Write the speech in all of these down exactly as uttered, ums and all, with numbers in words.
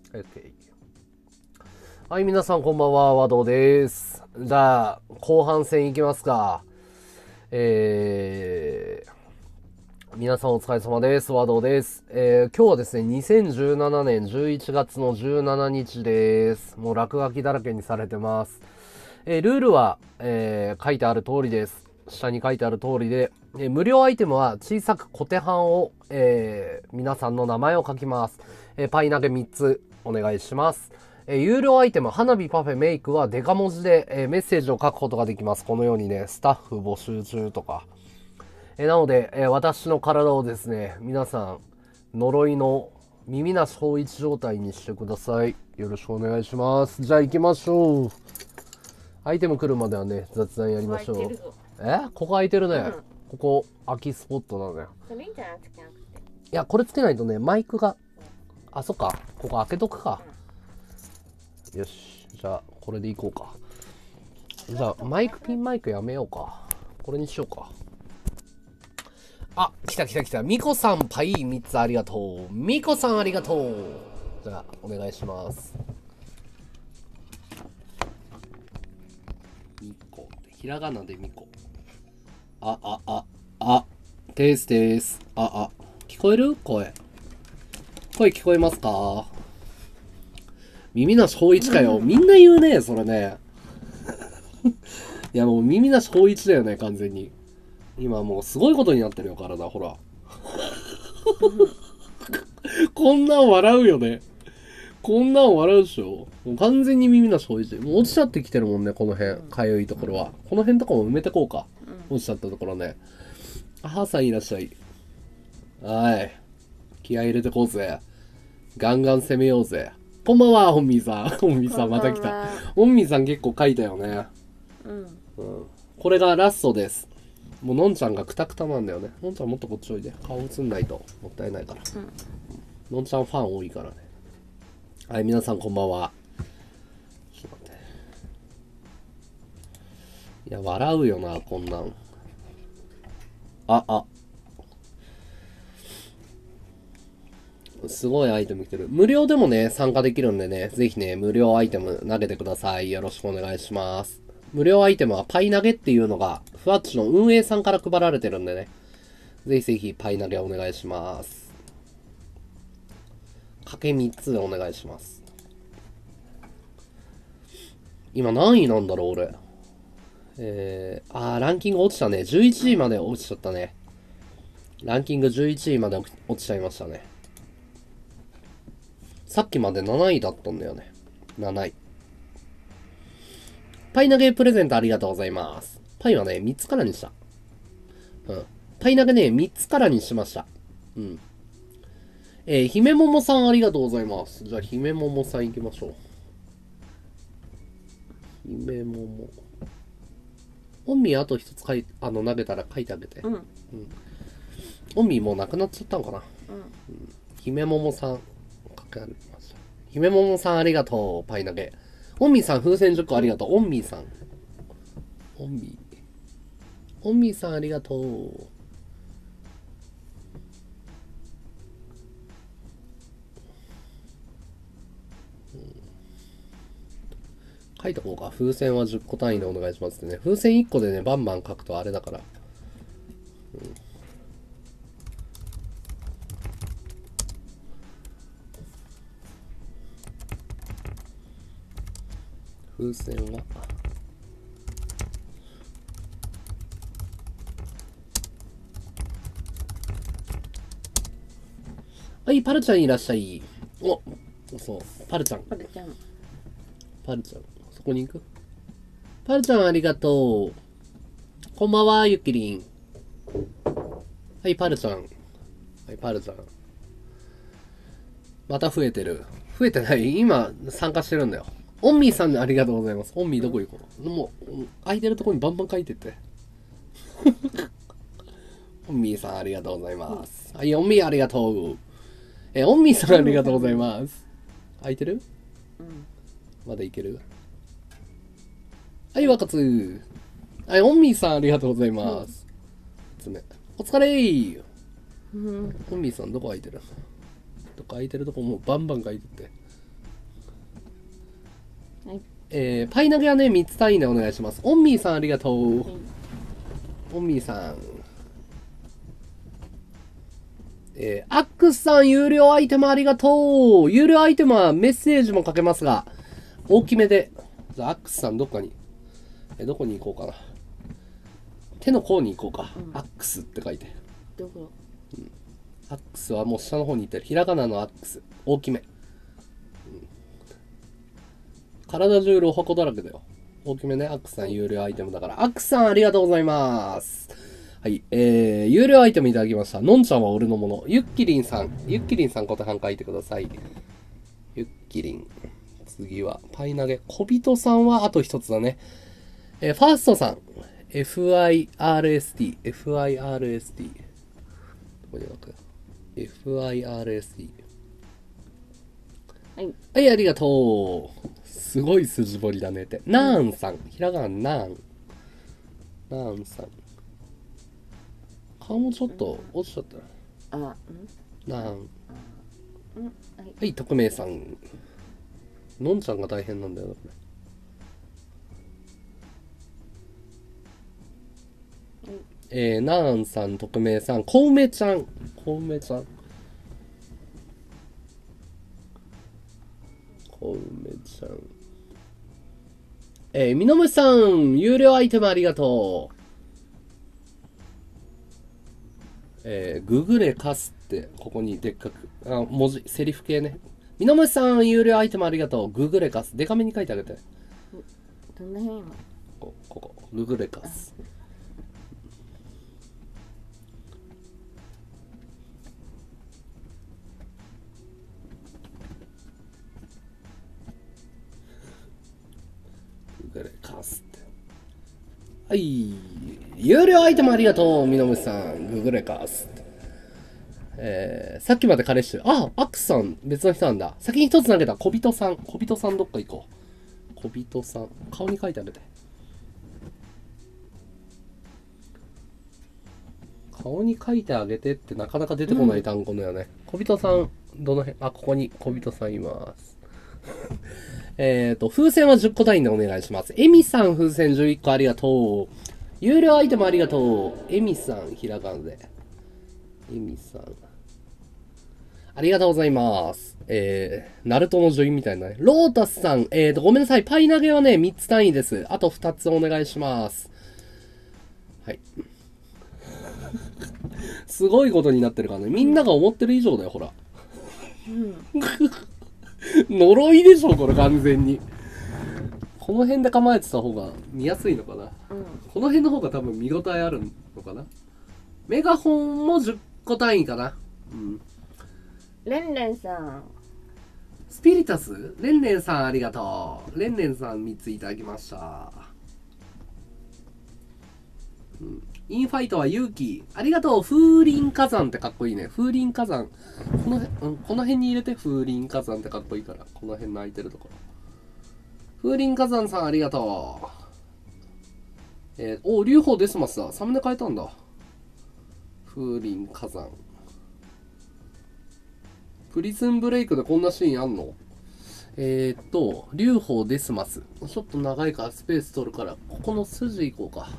OK。はい、皆さんこんばんは、和道です。じゃあ、後半戦いきますか。えー、皆さんお疲れ様です。和道です。えー、今日はですね、にせんじゅうななねんじゅういちがつのじゅうしちにちです。もう落書きだらけにされてます。えー、ルールは、えー、書いてある通りです。下に書いてある通りで、えー無料アイテムは小さく小手半を、えー皆さんの名前を書きます。えーパイ投げみっつお願いします。えー有料アイテム、花火、パフェ、メイクはデカ文字で、えーメッセージを書くことができます。このようにね、スタッフ募集中とか。えーなので、えー私の体をですね、皆さん、呪いの耳なし法一状態にしてください。よろしくお願いします。じゃあ行きましょう。アイテム来るまではね、雑談やりましょう。えここ空いてるね。うん、ここ、空きスポットなのよ。それいいんじゃないつけなくて。いや、これつけないとね、マイクが。あ、そっか。ここ開けとくか。うん、よし。じゃあ、これでいこうか。じゃあ、マイクピンマイクやめようか。これにしようか。あ、来た来た来た。ミコさん、パイみっつありがとう。ミコさんありがとう。じゃあ、お願いします。ミコ。ひらがなでミコ。あ、あ、あ、あ、テーステース。あ、あ、聞こえる声。声聞こえますか？耳なし法一かよ。みんな言うね、それね。いや、もう耳なし法一だよね、完全に。今もうすごいことになってるよ、体、ほら。こんなん笑うよね。こんなん笑うでしょ。もう完全に耳なし法一。もう落ちちゃってきてるもんね、この辺。かゆいところは。この辺とかも埋めてこうか。落ちちゃったところね。あはさんいらっしゃい。はい。気合い入れてこうぜ。ガンガン攻めようぜ。こんばんは、本民さん。本民さん、また来た。本民さん結構書いたよね。うん。うん。これがラストです。もうのんちゃんがクタクタなんだよね。のんちゃんもっとこっちおいで。顔映んないともったいないから。うん。のんちゃんファン多いからね。はい、皆さんこんばんは。ちょっと待って。いや、笑うよな、こんなん。あ、あ。すごいアイテム来てる。無料でもね、参加できるんでね、ぜひね、無料アイテム投げてください。よろしくお願いします。無料アイテムはパイ投げっていうのが、ふわっちの運営さんから配られてるんでね、ぜひぜひパイ投げお願いします。かけみっつでお願いします。今何位なんだろう、俺。えー、あー、ランキング落ちたね。じゅういちいまで落ちちゃったね。ランキングじゅういちいまで落ちちゃいましたね。さっきまでなないだったんだよね。なない。パイ投げプレゼントありがとうございます。パイはね、みっつからにした。うん。パイ投げね、みっつからにしました。うん。えー、姫桃さんありがとうございます。じゃあ、姫桃さん行きましょう。姫桃。オンミーあと一つ書い、あの、投げたら書いてあげて。うん。うん。オンミーもうなくなっちゃったのかな。うん。うん、姫桃さん、書けありました。姫桃さんありがとう、パイ投げ。オンミーさん風船じゅっこありがとう。オンミーさん。オンミー。オンミーさんありがとう。書いとこうか。風船はじゅっこ単位でお願いしますってね。風船いっこでね、バンバン書くとあれだから。うん、風船は。はい、パルちゃんいらっしゃい。お、そう、パルちゃん。パルちゃん。パルちゃん。そこに行く？パルちゃんありがとう。こんばんは、ゆきりん。はい、パルちゃん。はい、パルちゃん。また増えてる。増えてない？今、参加してるんだよ。オンミーさんありがとうございます。オンミーどこ行こう。もう、空いてるとこにバンバン書いてって。オンミーさんありがとうございます。はい、オンミーありがとう。え、オンミーさんありがとうございます。空いてる？うん。まだいける？はい、若津。はい、オンミーさんありがとうございます。つめ。お疲れー。うん。オンミーさんどこ空いてる？どこ空いてるとこもうバンバン書いてって。 はい。 えー、パイ投げはね、みっつ単位でお願いします。オンミーさんありがとう。 はい。 オンミーさん。えー、アックスさん有料アイテムありがとう。有料アイテムはメッセージも書けますが、大きめで。じゃあ、アックスさんどっかに、え、どこに行こうかな。手の甲に行こうか。 うんアックスって書いて。 どこ？ アックスはもう下の方に行ってる。ひらがなのアックス。大きめ。うん、体中ロハコだらけだよ。大きめね。アックスさん有料アイテムだから。アックスさんありがとうございます。はい。えー、有料アイテムいただきました。のんちゃんは俺のもの。ゆっきりんさん。ゆっきりんさんこと半書いてください。ゆっきりん。次は、パイ投げ。小人さんはあと一つだね。えー、ファーストさん。ファーエスティー。ファーエスティー。どこに書く？ ファーエスティー。 はい。 はい、ありがとう。すごい筋彫りだねって。なーんさん。ひらがな、なーん。なーんさん。顔もちょっと落ちちゃったな。 あ、んなーん。 うん。はい。 はい、匿名さん。のんちゃんが大変なんだよな、これ。えー、なーんさん、匿名さん、こうめちゃん。こうめちゃん。こうめちゃん。えー、みのむさん、有料アイテムありがとう。えー、ググレカスって、ここにでっかく、あ、文字、セリフ系ね。みのむさん、有料アイテムありがとう。ググレカス。デカめに書いてあげて。 どんな辺今？ ここ、ここ。ググレカス。ググレカスって。はい。有料アイテムありがとう。みのむさん。ググレカスって。えー、さっきまで彼氏、あ、アックスさん、別の人なんだ。先に一つ投げた、小人さん。小人さんどっか行こう。小人さん。顔に書いてあげて。顔に書いてあげてってなかなか出てこない単語だよね。うん、小人さん、どの辺、あ、ここに小人さんいます。えっと、風船はじゅっこ単位でお願いします。エミさん、風船じゅういっこありがとう。有料アイテムありがとう。エミさん、ひらがなで。エミさん。ありがとうございます。えー、ナルトの女優みたいなね。ロータスさん、えーと、ごめんなさい。パイ投げはね、みっつ単位です。あとふたつお願いします。はい。すごいことになってるからね。みんなが思ってる以上だよ、ほら。 うん。 呪いでしょ、これ完全に。この辺で構えてた方が見やすいのかな。うん、この辺の方が多分見応えあるのかな。メガホンもじゅっこ単位かな。うん。 レンレンさん。 スピリタスレンレンさんありがとう。レンレンさんみっついただきました。うん、インファイトは勇気。ありがとう。風林火山ってかっこいいね。風林火山。この辺、うん、この辺に入れて風林火山ってかっこいいから。この辺の空いてるところ。風林火山さんありがとう。えー、お、劉邦デスマスだ。サムネ変えたんだ。風林火山。プリズンブレイクでこんなシーンあんの？えーっと、劉邦デスマス。ちょっと長いからスペース取るから、ここの筋行こうか。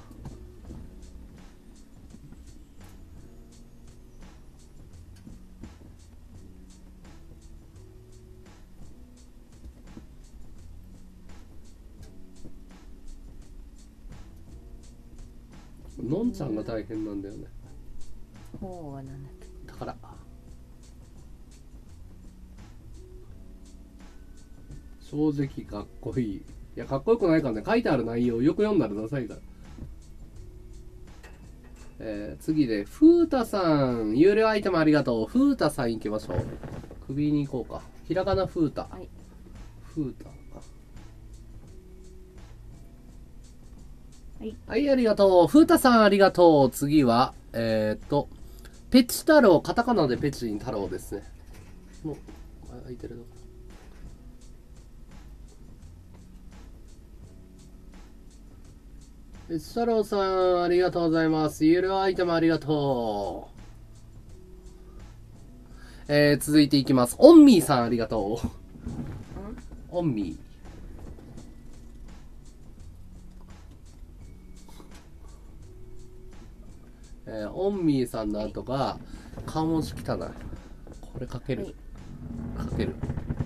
のんちゃんが大変なんだよね。 ほうはなんだっけ。 だから。正直かっこいい。いや、かっこよくないからね。書いてある内容よく読んだらダサいから。えー、次で、ふうたさん。有料アイテムありがとう。ふうたさん行きましょう。首に行こうか。ひらがなふうた。はい。ふうた。はい。はい、ありがとう。ふうたさんありがとう。次は、えー、っと、ペチ太郎。カタカナでペチに太郎ですね。もう、空いてるのかな。ペチ太郎さん、ありがとうございます。有料アイテムありがとう。えー、続いていきます。オンミーさん、ありがとう。オンミー。 えー、オンミーさんの後が顔文字汚い。これかける、はい、かける。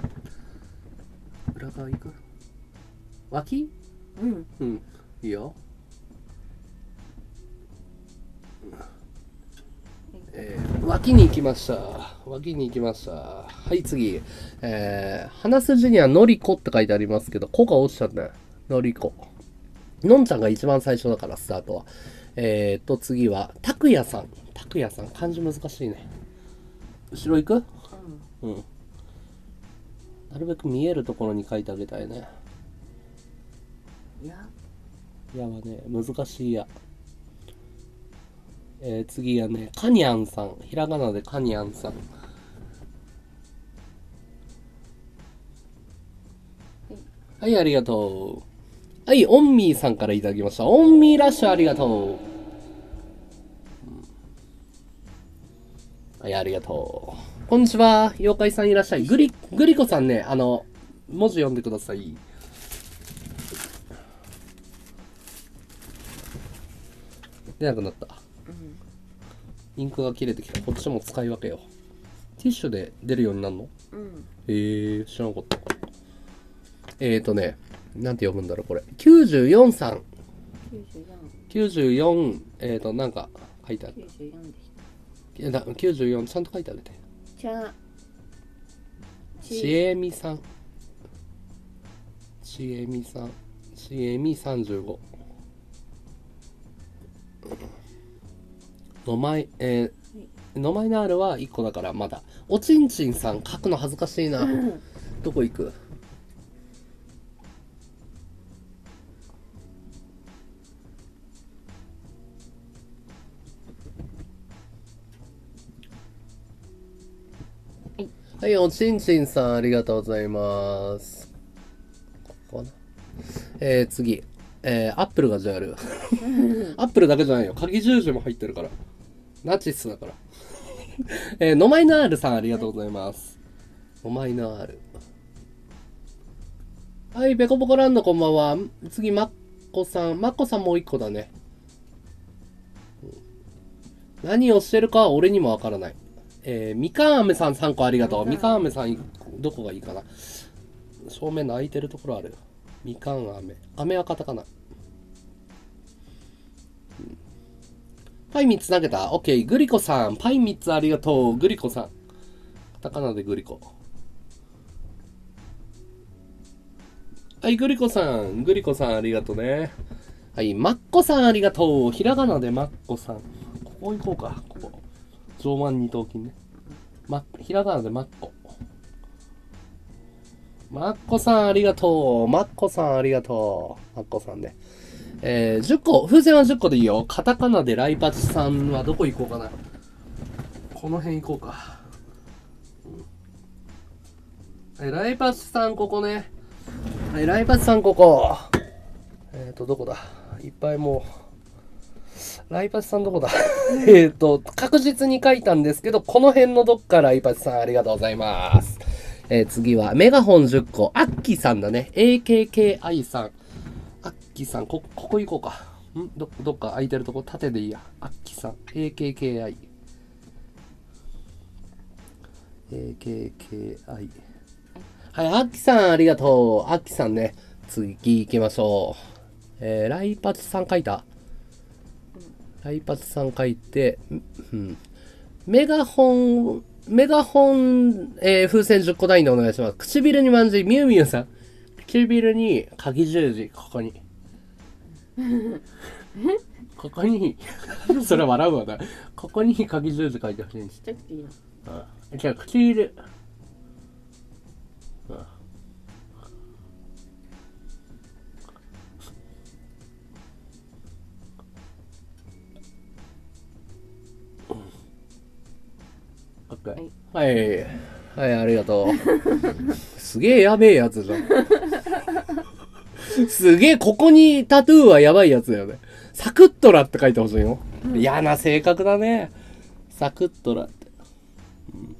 裏側いく？脇？ うんうん、いいよ。えー、脇に行きました。脇に行きました。はい、次。えー、鼻筋にはのりこって書いてありますけど、こが落ちちゃったね。のりこ。のんちゃんが一番最初だから、スタートは。えーと、次は、たくやさん。たくやさん、漢字難しいね。後ろ行く？うん。うん。なるべく見えるところに書いてあげたいね。 いや。 いやはね、難しいや。えー、次はね、かにゃんさん。ひらがなでかにゃんさん。はい、ありがとう。はい、オンミーさんからいただきました。オンミーラッシュありがとう。はい、ありがとう。こんにちは。妖怪さんいらっしゃい。グリ、グリコさんね、あの、文字読んでください。出なくなった。インクが切れてきた。こっちも使い分けよう。ティッシュで出るようになるの？うん。へえ、知らなかった。えーとね、なんて読むんだろう、これ。きゅうじゅうよんさん。きゅうじゅうよん、えーと、なんか書いてある。きゅうじゅうよんでした。きゅうじゅうよん、ちゃんと書いてあげて。 ちゃ、 ちえみさん。ちえみさん。ちえみさんじゅうご。のまい、えー、のまいのあるはいっこだからまだ。おちんちんさん、書くの恥ずかしいな。どこ行く？はい、おちんちんさん、ありがとうございます。ここかな。えー、次。えー、アップルがじゃある。アップルだけじゃないよ。鍵十字も入ってるから。ナチスだから。えー、のまいのあるさん、ありがとうございます。のまいのある。はい、ペコポコランドこんばんは。次、マッコさん。マッコさんもう一個だね。何をしてるかは俺にもわからない。えー、みかん飴さんさんこありがとう。みかん飴さん、どこがいいかな。正面の空いてるところあるよ。みかん飴。飴はカタカナ。パイみっつ投げた。オッケー。グリコさん。パイみっつありがとう。グリコさん。カタカナでグリコ。はい、グリコさん。グリコさんありがとうね。はい、マッコさんありがとう。ひらがなでマッコさん。ここ行こうか。ここ。上腕二頭筋ね。ま、ひらがなでマッコ。マッコさんありがとう。マッコさんありがとう。マッコさんね。えー、じゅっこ。風船はじゅっこでいいよ。カタカナでライパチさんはどこ行こうかな。この辺行こうか。うん、ライパチさんここね。はい、ライパチさんここ。えっと、どこだ。いっぱいもう。ライパチさんどこだえっと、確実に書いたんですけど、この辺のどっかライパチさんありがとうございます。えー、次は、メガホンじゅっこ。アッキーさんだね。エーケーケーアイ さん。アッキーさん、こ、ここ行こうか。んど、どっか空いてるとこ、縦でいいや。アッキーさん。エーケーケーアイ。エーケーケーアイ。はい、アッキーさんありがとう。アッキーさんね。次行きましょう。えー、ライパチさん書いた？ライパチさん書いて、うん。メガホン、メガホン、えー、風船じゅっこ単位でお願いします。唇にまんじり、ミュウミュウさん。唇に鍵十字、ここに。ここに、それ笑うわな。ここに鍵十字書いてほしいんです。ちっちゃくていいの？ああ、じゃあ、唇。ああ、オッケー。はい。はい、ありがとう。すげえやべえやつじゃん。すげえ、ここにタトゥーはやばいやつだよね。サクットラって書いてほしいよ。嫌な性格だね。サクットラって。うん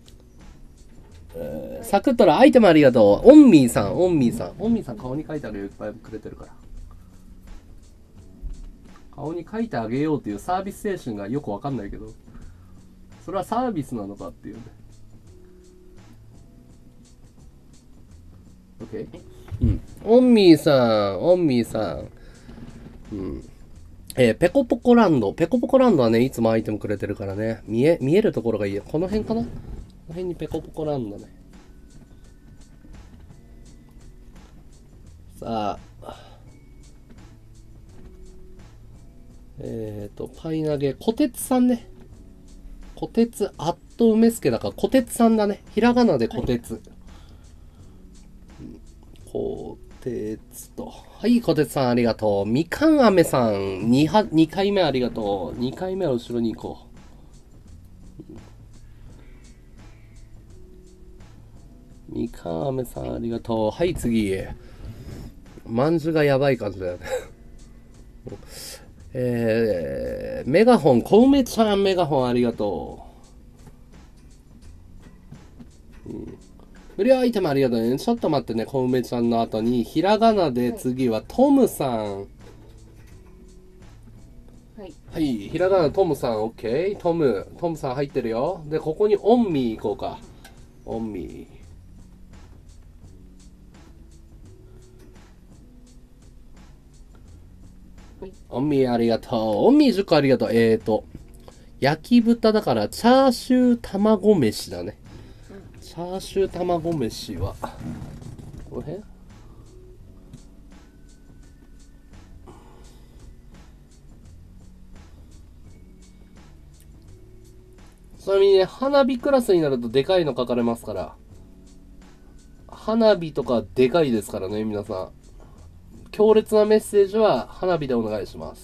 えー、サクットラ、アイテムありがとう。オンミーさん、オンミーさん。オンミーさん顔に書いてあるよ。いっぱいくれてるから。 顔に書いてあげようっていうサービス精神がよくわかんないけど、それはサービスなのかっていうね。 OK。 うん。オンミーさん、オンミーさん、うん。えー、ペコポコランド。ペコポコランドはね、いつもアイテムくれてるからね。見え、見えるところがいいよ。この辺かな？この辺にペコポコランドね。さあ。えーと、パイ投げ。小鉄さんね。小鉄、あっと梅助だから小鉄さんだね。ひらがなで小鉄。はい、小鉄と。はい、小鉄さんありがとう。みかん飴さん、には、にかいめありがとう。にかいめは後ろに行こう。みかん飴さんありがとう。はい、次。まんじゅがやばい感じだよね。えー、メガホン、小梅ちゃんメガホンありがとう。うん、無料アイテムありがとうね。ちょっと待ってね、小梅ちゃんの後に、ひらがなで次はトムさん。 はい。 はい、ひらがなトムさん、オッケー。トム、トムさん入ってるよ。で、ここにオンミー行こうか。オンミー。オンミーありがとう。オンミーじゅっこありがとう。えーと、焼き豚だからチャーシュー卵飯だね。うん、チャーシュー卵飯は、この辺？ちなみにね、花火クラスになるとでかいの書かれますから。花火とかでかいですからね、皆さん。強烈なメッセージは花火でお願いします。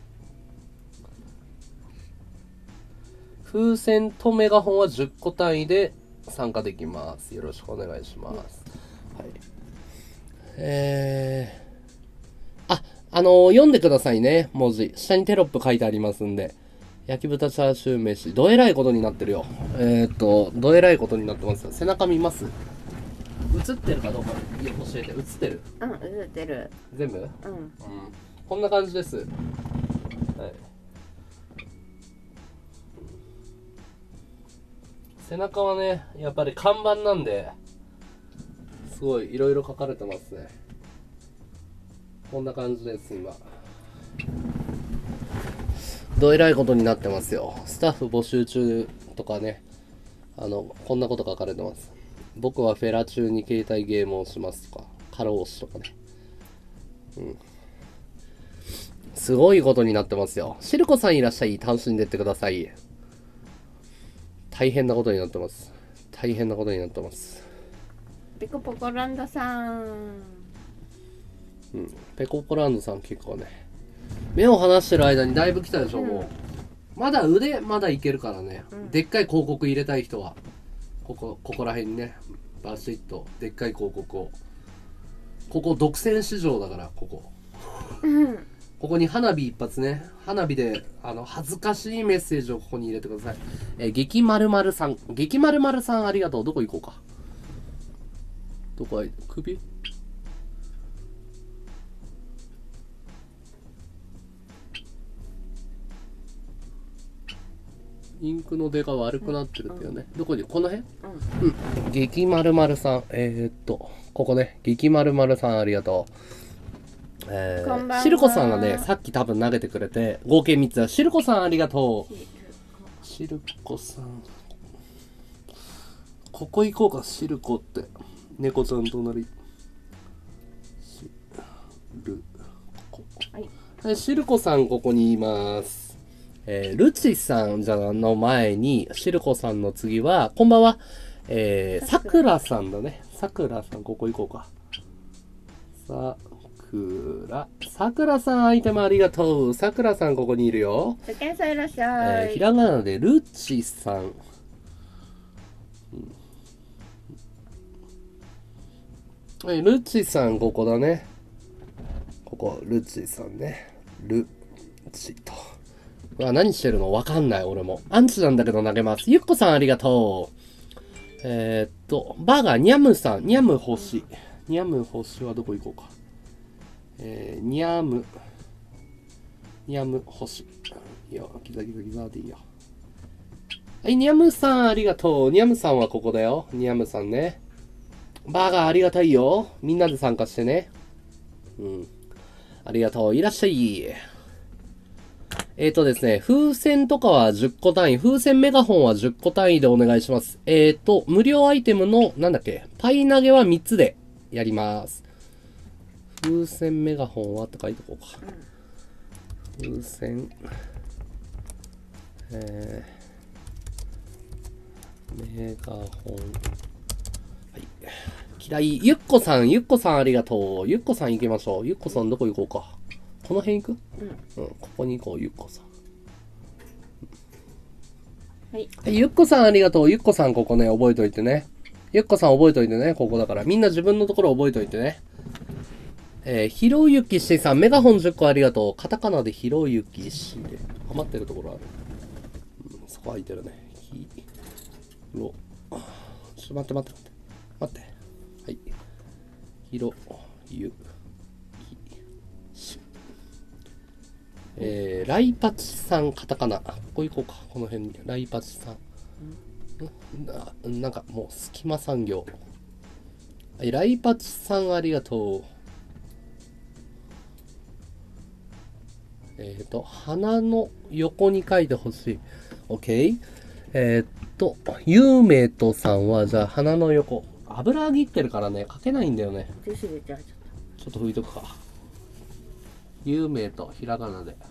風船とメガホンはじゅっこ単位で参加できます。よろしくお願いします。はい。えー、あ、あのー、読んでくださいね、文字。下にテロップ書いてありますんで。焼き豚チャーシュー飯。どえらいことになってるよ。えーっと、どえらいことになってますよ。背中見ます？映ってるかどうか教えて。映ってる？ うん、映ってる。 全部？うん。 うん。 こんな感じです。はい。背中はね、やっぱり看板なんで、すごいいろいろ書かれてますね。こんな感じです、今。どえらいことになってますよ。スタッフ募集中とかね、あの、こんなこと書かれてます。僕はフェラ中に携帯ゲームをしますとか、過労死とかね。うん。すごいことになってますよ。シルコさんいらっしゃい。楽しんでってください。大変なことになってます。大変なことになってます。 ペコポコランドさん。 うん。ペコポランドさん結構ね。目を離してる間にだいぶ来たでしょ、うん、もう。まだ腕、まだいけるからね。うん、でっかい広告入れたい人は。ここ、ここら辺にね。バシッと、でっかい広告を。ここ独占市場だから、ここ。うんここに花火一発ね。花火で、あの、恥ずかしいメッセージをここに入れてください。えー、激丸丸さん。激丸丸さんありがとう。どこ行こうか。どこへ、首インクの出が悪くなってるっていうね。うん、どこにこの辺、うん、うん。激丸丸さん。えー、っと、ここね。激丸丸さんありがとう。えー、シルコさんがね、さっき多分投げてくれて、合計みっつだ。シルコさんありがとう。シルコさん。ここ行こうか、シルコって。猫ちゃん隣。シルコ。はい。シルコさんここにいます。えー、ルチさんじゃの前に、シルコさんの次は、こんばんは。えー、さくらさんだね。さくらさん、ここ行こうか。さくら。さくらさん、アイテムありがとう。さくらさん、ここにいるよ。 さくらさんいらっしゃい。 えー、ひらがなで、ルチさん。うん、え、ルチさん、ここだね。ここ、ルチさんね。ルチと。うわ、何してるのわかんない、俺も。アンチなんだけど投げます。ゆっこさん、ありがとう。えー、っと、バーガー、ニャムさん、ニャム星。ニャム星はどこ行こうか。えー、ニャム。 ニャム星。いいよ、ギザギザギザでいいよ。はい、ニャムさんありがとう。ニャムさんはここだよ。ニャムさんね。バーガーありがたいよ。みんなで参加してね。うん。ありがとう。いらっしゃい。えーとですね、風船とかはじゅっこ単位、風船メガホンはじゅっこ単位でお願いします。えーと、無料アイテムの、なんだっけ、パイ投げはみっつでやります。風船メガホンはって書いておこうか。風船、えー、メガホン、はい。嫌い。ゆっこさん、ゆっこさんありがとう。ゆっこさん行きましょう。ゆっこさんどこ行こうか。この辺行く？うん。うん、ここに行こう、ゆっこさん。 はい。 ゆっこさんありがとう。ゆっこさんここね、覚えといてね。ゆっこさん覚えといてね、ここだから。みんな自分のところ覚えといてね。えー、ひろゆきしさん、メガホンじゅっこありがとう。カタカナでひろゆきしで。余ってるところある。うん、そこ空いてるね。ひろ。ちょっと待って待って待って。待って。はい。ひろゆきし。えー、ライパチさん、カタカナ。ここ行こうか。この辺に。ライパチさん。んな、なんかもう隙間産業。はい、ライパチさんありがとう。えっ、ー、と、鼻の横に書いてほしい。OK？ えっ、ー、と、ユーメイトさんは、じゃあ鼻の横。油揚げってるからね、書けないんだよね。 ティッシュでじゃあちょっちょっと拭いとくか。ユーメイト、ひらがなで。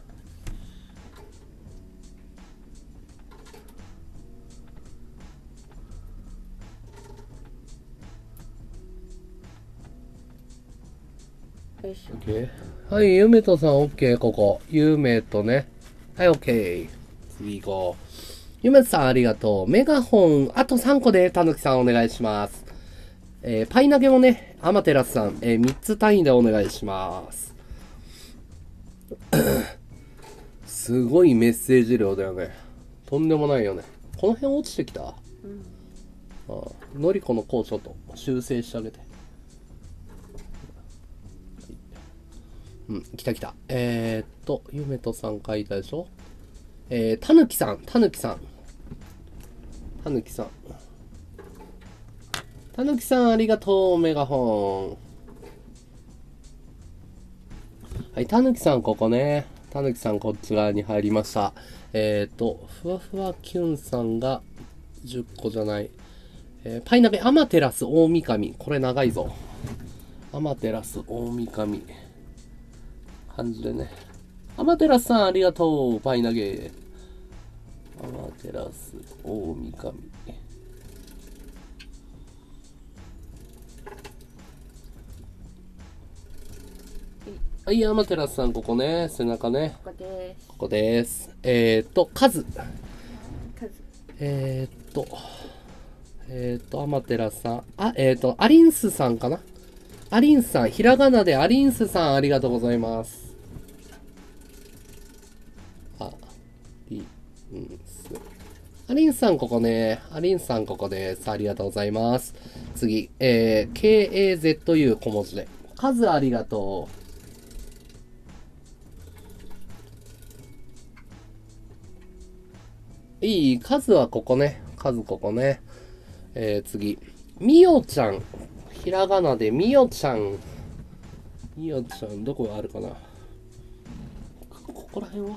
と。よいしょ。 OK。はい、ユーメイトさん OK、ここ。ユーメイトね。はい、OK。次行こう。ユーメイトさんありがとう。メガホン、あとさんこで、たぬきさんお願いします。えー、パイ投げもね、アマテラスさん、えー、みっつ単位でお願いします。すごいメッセージ量だよね。とんでもないよね。この辺落ちてきた？うん。ああ、のりこのコーちょっと修正してあげて。うん、来た来た。えー、っと、ゆめとさん書いたでしょ？えー、たぬきさん、たぬきさん。たぬきさん。たぬきさんありがとう、メガホン。はい、たぬきさんここね。たぬきさんこっち側に入りました。えー、っと、ふわふわキュンさんがじゅっこじゃない。えー、パイナベアマテラス大神。これ長いぞ。アマテラス大神。感じでね。アマテラスさんありがとう。パイ投げ。アマテラス大神。はい、アマテラスさんここね。背中ね。 ここです。 ここです。えー、っと、カズ。 カズ。 えー、っと、えー、っと、アマテラスさん。あ、えー、っと、アリンスさんかな？アリンスさん。ひらがなでアリンスさんありがとうございます。あ、リンス。アリンさんここね。アリンさんここです。ありがとうございます。次、えー、ケーエーゼットユー 小文字で。数ありがとう。いい、数はここね。数ここね。えー、次。みおちゃん。ひらがなでみおちゃん。みおちゃん、どこあるかな？ここら辺は？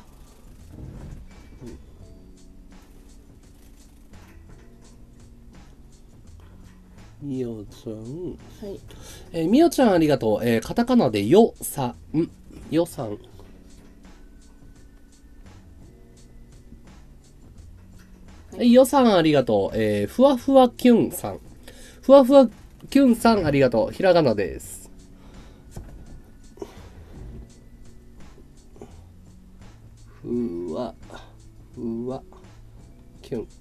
みおちゃん。 はい。 えー、みおちゃんありがとう。えー、カタカナでよさん。よさん。はい、よさんありがとう。えー、ふわふわきゅんさん。ふわふわきゅんさんありがとう。ひらがなです。ふわ、ふわ、きゅん。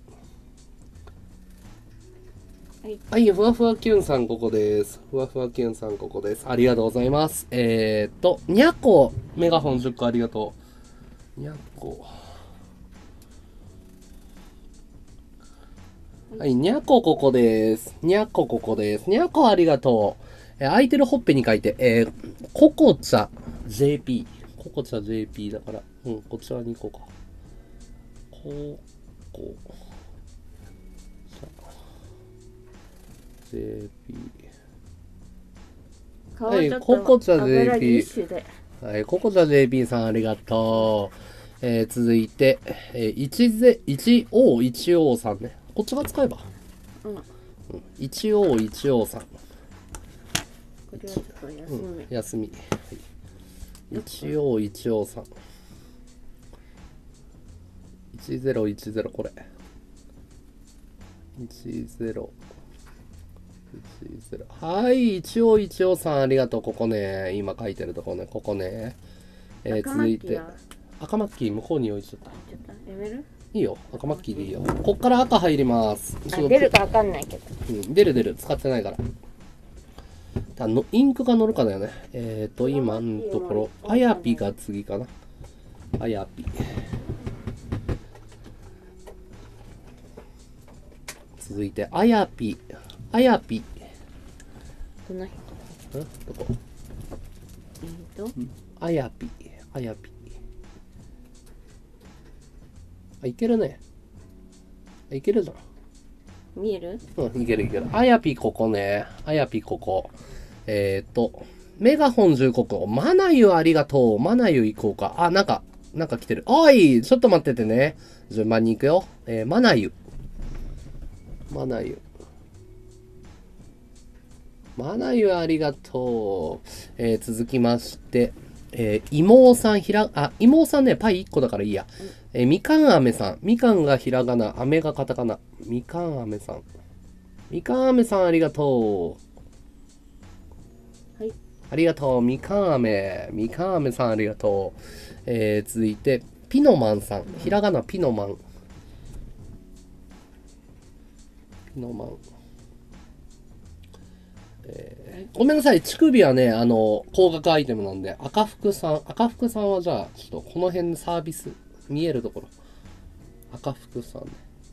はい、 はい、ふわふわきゅんさんここです。ふわふわきゅんさんここです。ありがとうございます。えーっと、にゃこ、メガホンじゅっこありがとう。にゃこ。はい、にゃこここです。にゃこここです。にゃこありがとう。えー、空いてるほっぺに書いて、えー、ココチャ ジェーピー。 ココチャ ジェーピー だから、うん、こちらに行こうか。ここ。じゃあ、ジェーピー。はい、ココチャ ジェーピー。はい、ココチャ ジェーピー さんありがとう。えー、続いて、えー、いちオーいちオー さんね。こっちが使えば。 うん。 いちオーいちオー さん。 これはちょっと休み。 うん、休み。はい、いちオーいちオー さん。いちゼロいちゼロこれ。いちゼロいちゼロ。はい、いちオーいちオー さんありがとう。ここね。今書いてるとこね。ここね。えー、続いて。赤マッキー向こうに置いちゃった。 やめる？ いいよ。赤マッキーでいいよ。こっから赤入ります。 あ、出るかわかんないけど。 うん、出る出る。使ってないから。だのインクが乗るかだよね。えっ、ー、と、今のところ、あやぴが次かな。あやぴ。続いて、あやぴ。あやぴ。 どの人？ んどこ？ えっと、 あやぴ。あやぴ。あ、いけるね。あ、いけるじゃん。 見える？ うん、いけるいける。あやぴここね。あやぴここ。えっ、ー、と、メガホンじゅうここ。マナユありがとう。マナユ行こうか。あ、なんか、なんか来てる。おい、ちょっと待っててね。順番に行くよ。えー、マナユ。マナユ。マナユありがとう。えー、続きまして、えー、妹さんひら、あ、妹さんね、パイいっこだからいいや。えー、みかんあめさん。みかんがひらがな、あめがカタカナ。みかんあめさん。みかんあめさんありがとう。はい。 ありがとう。みかんあめ。みかんあめさんありがとう。えー、続いて、ピノマンさん。ひらがなピノマン。ピノマン。えー、ごめんなさい。乳首はね、あの、高額アイテムなんで、赤福さん。赤福さんはじゃあ、ちょっとこの辺のサービス、見えるところ。赤福さんね。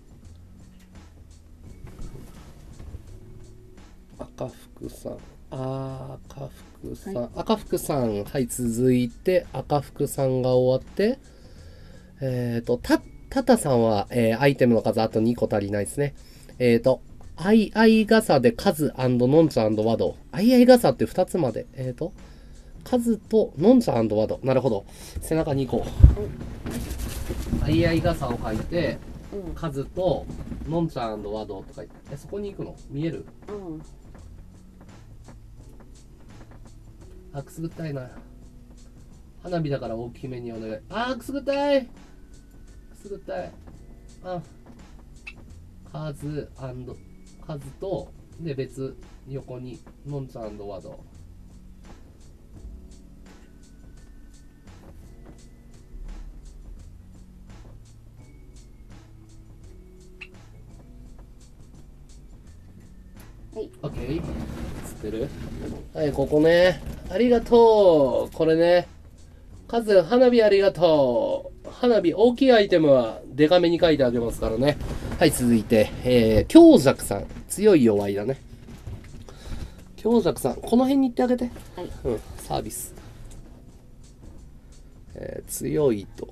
赤福さん。赤福さん、はい、赤福さん。はい、続いて、赤福さんが終わって、えっ、ー、と、た、たたさんは、えー、アイテムの数あとにこ足りないですね。えっ、ー、と、アイアイ傘でカズ&ノンちゃんワド。アイアイ傘ってふたつまで。えっ、ー、と、カズとノンちゃんワド。なるほど。背中に行こう。アイアイ傘を書いて、うん、カズとノンちゃんワドとか言って。え、そこに行くの見える？うん。あ、くすぐったいな。花火だから大きめにお願い。あー、くすぐったい。くすぐったい。あ、カズ&カズと、で、別、横に、ノンちゃんワド。はい。オッケー。つってる？はい、ここね。ありがとう。これね。カズ、花火ありがとう。花火、大きいアイテムはデカめに書いてあげますからね。はい、続いて、えー、強弱さん。強い弱いだね。強弱さん、この辺に行ってあげて。はい。うん、サービス。えー、強いと、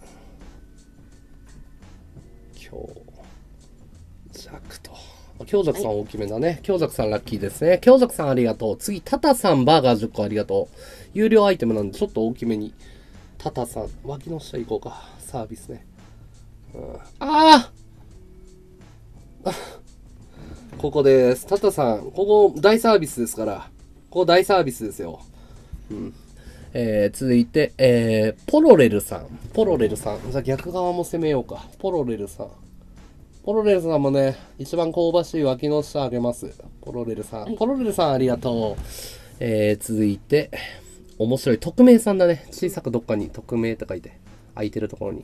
強弱と。強弱さん大きめだね。強弱さんラッキーですね。強弱さんありがとう。次、タタさんバーガーじゅっこありがとう。有料アイテムなんでちょっと大きめに。タタさん、脇の下行こうか。サービスね。うん、ああここです。タタさん、ここ大サービスですから。ここ大サービスですよ。うん。えー、続いて、えー、ポロレルさん。ポロレルさん。じゃあ逆側も攻めようか。ポロレルさん。ポロレルさんもね、一番香ばしい脇の下あげます。ポロレルさん。ポロレルさんありがとう。えー、続いて、面白い。匿名さんだね。小さくどっかに匿名って書いて。空いてるところに。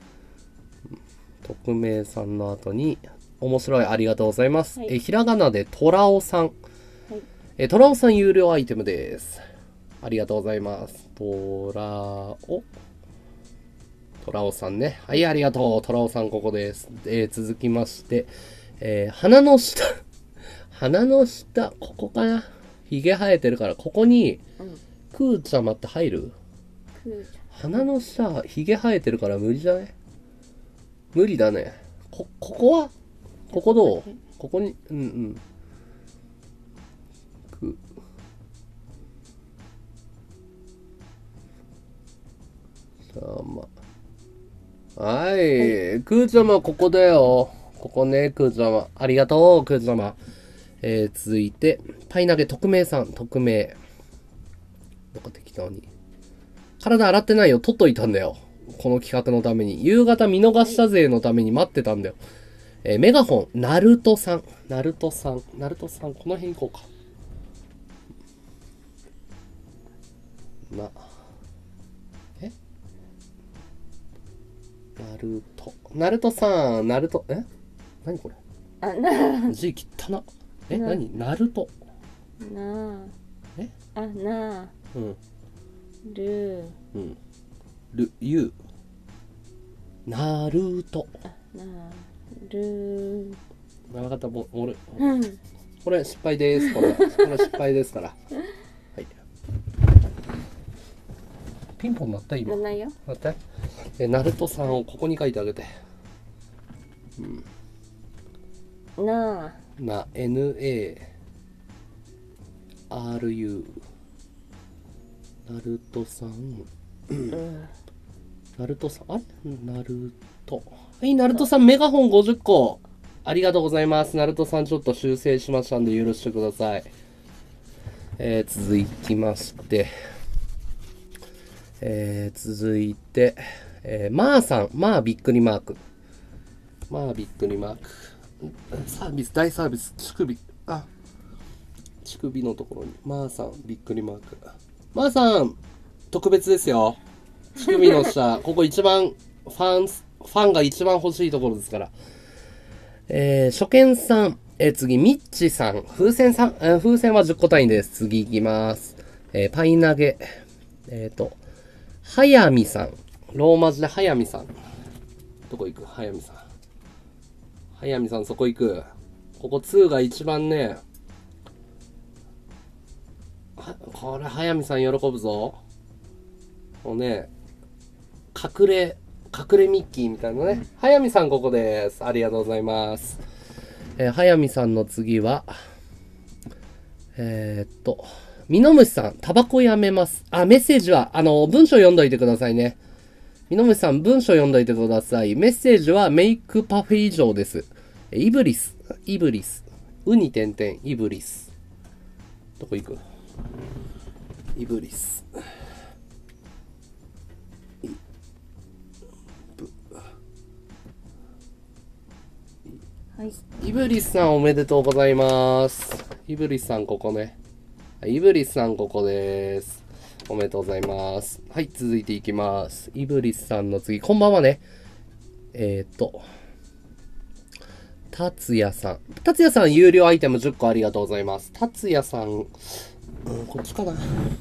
匿名さんの後に、面白い。ありがとうございます。はい、えひらがなでトラオさん。はい、えトラオさん有料アイテムです。ありがとうございます。トラオ。トラオさんね。はい、ありがとう。トラオさん、ここです。えー、続きまして、えー、鼻の下。鼻の下、ここかな。ひげ生えてるから、ここに、うん、クーちゃまって入る？ くーち鼻の下、ヒゲ生えてるから無理じゃね？無理だね。こ、ここはここどう？ここに、うんうん。く。さあ、ま。はい。くーちゃま、ここだよ。ここね、くーちゃま。ありがとう、くーちゃま。えー、続いて、パイ投げ、匿名さん、匿名。なんか適当に。体洗ってないよ。取っといたんだよ。この企画のために。夕方見逃した勢のために待ってたんだよ。えー、メガホン、ナルトさん。ナルトさん。ナルトさん、この辺行こうか。な。えナルト。ナルトさん、ナルト、え何これあ、な字汚な。え何ナルト。 なえあ、なうん。 るうん。る、ゆう。ナルト。 あ、なるなかった、もう、俺、 うんこれ失敗です。これ、これ失敗ですから。はい。ピンポン鳴った今。 なないよ。 待って。え、ナルトさんをここに書いてあげて。 うん。なあ。 な、エヌエーアールユー。ナルトさん。 うん。 ナルトさん、あれナルト。はい、ナルトさん、メガホンごじゅっこ。ありがとうございます。ナルトさん、ちょっと修正しましたんで、許してください。えー、続きまして。えー、続いて、えー、まーさん、まあびっくりマーク。まあびっくりマーク。サービス、大サービス、乳首。あ、乳首のところに、まーさん、びっくりマーク。まーさん、特別ですよ。乳首の下、ここ一番、ファン、ファンが一番欲しいところですから。えー、初見さん、えー、次、ミッチさん、風船さん、えー、風船はじゅっこ単位です。次行きます。えー、パイ投げ。えっ、ー、と、はやみさん。ローマ字ではやみさん。どこ行くはやみさん。はやみさん、そこ行く。ここにが一番ね、はこれ、はやみさん喜ぶぞ。もうね、隠れ、隠れミッキーみたいなね。はやみさん、ここです。ありがとうございます。えー、はやみさんの次は、えー、っと、みのむしさん、タバコやめます。あ、メッセージは、あの、文章読んどいてくださいね。みのむしさん、文章読んどいてください。メッセージは、メイクパフェ以上です。イブリス、イブリス。ウに点々、イブリス。どこ行くイブリス。イブ。 はい。 イブリスさん、おめでとうございます。イブリスさん、ここね。イブリスさん、ここです。おめでとうございます。はい、続いていきます。イブリスさんの次、こんばんはね。えっ、ー、と、達也さん。達也さん、有料アイテムじゅっこありがとうございます。達也さん、うん、こっちかな。うん、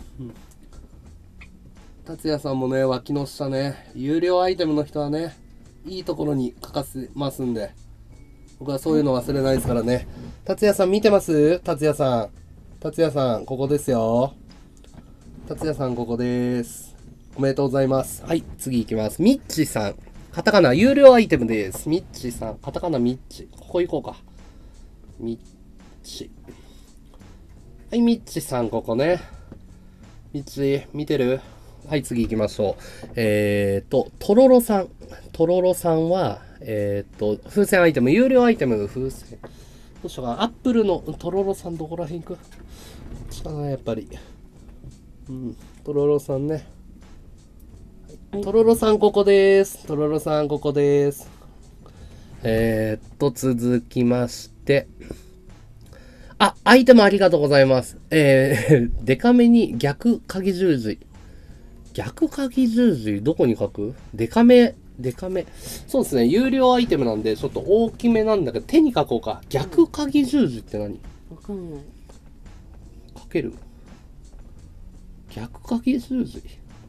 達也さんもね、脇の下ね、有料アイテムの人はね、いいところに書かせますんで、僕はそういうの忘れないですからね。達也さん見てます？達也さん。達也さん、ここですよ。達也さん、ここです。おめでとうございます。はい、次行きます。ミッチさん。カタカナ、有料アイテムです。ミッチさん。カタカナ、ミッチ。ここ行こうか。ミッチ。はい、ミッチさん、ここね。ミッチ、見てる？はい、次行きましょう。えーと、トロロさん。トロロさんは、えーと、風船アイテム、有料アイテム、風船。どうしようかな。アップルのトロロさん、どこら辺行く？こっちかな、やっぱり。うん、トロロさんね。トロロさん、ここです。トロロさん、ここです。えー、っと、続きまして。あ、アイテムありがとうございます。えー、デカめに逆鍵十字。逆鍵十字、どこに書く？デカめ、デカめ。そうですね、有料アイテムなんで、ちょっと大きめなんだけど、手に書こうか。逆鍵十字って何？ わかんない。 書ける？逆鍵十字。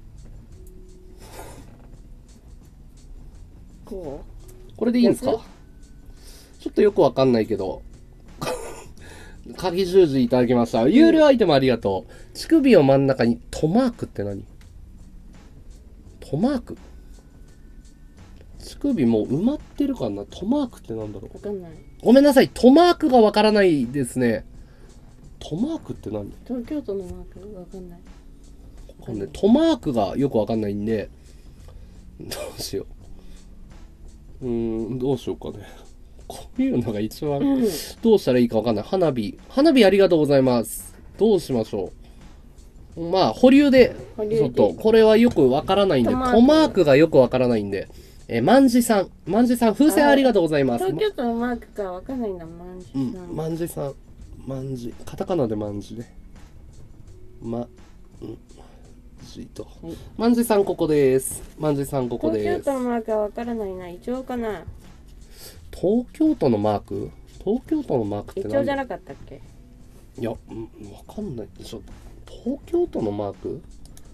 こうこれでいいんですか？ちょっとよくわかんないけど。鍵十字いただきました。有料アイテムありがとう。乳首を真ん中にトマークって何？ トマーク。乳首もう埋まってるかな。トマークってなんだろう。 わかんない。 ごめんなさい。トマークがわからないですね。トマークって何？ 東京都のマークわかんない。 わかんない。トマークがよくわかんないんで、どうしよう。うーん、どうしようかね。こういうのが一番うん。 どうしたらいいかわかんない。花火。花火ありがとうございます。どうしましょう。まあ、保留で、 保留でちょっと、これはよくわからないんで、 トマークトマークがよくわからないんで、えー、まんじさん。まんじさん、風船ありがとうございます。 東京都のマークかわかんないんだ、まんじさん。 うん、まんじさん。まんじ。カタカナでまんじね。ま、んじと。 はいまんじさん、ここです。まんじさん、ここ東です。 京都のマークはわからないな。イチョウかな。 東京都のマーク東京都のマークって何だ？ イチョウじゃなかったっけ？ いや、うん、わかんないでしょ。東京都のマーク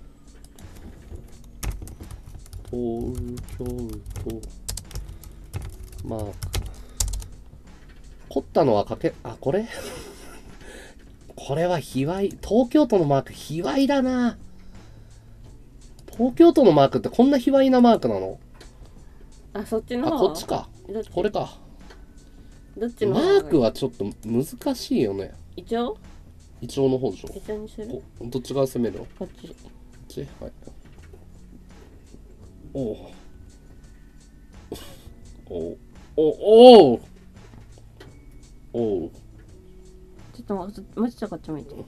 東京都マーク。凝ったのはかけ、あ、これこれは卑猥。東京都のマーク、卑猥だな。東京都のマークってこんな卑猥なマークなの？ あ、そっちのあ、 方。 こっちか。 どっちこれか。 どっちのマ方ークはちょっと難しいよね。 イチョウイチョウの方でしょ。 イチョウにする？ こどっち側攻めるの？ こっち。 こっち、はい。おうおうおおおうちょっともうもうちょっとこっち向いて。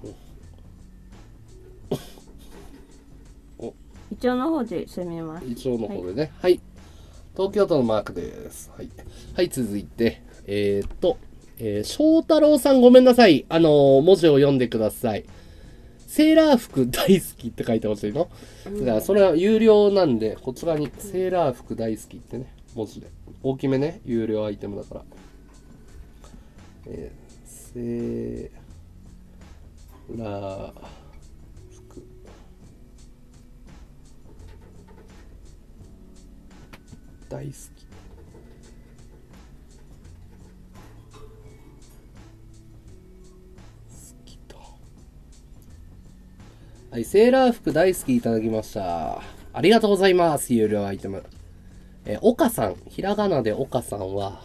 おイチョウの方で攻めます。 イチョウの方でね。はい。東京都のマークです。はい。はい、続いて、えー、っと、えー、翔太郎さんごめんなさい。あのー、文字を読んでください。セーラー服大好きって書いてほしいの。だからそれは有料なんで、こっち側にセーラー服大好きってね、文字で。大きめね、有料アイテムだから。えー、セーラー服。大好き。好きと。はい、セーラー服大好きいただきました。ありがとうございます。有料アイテム。えー、岡さん。ひらがなで岡さんは、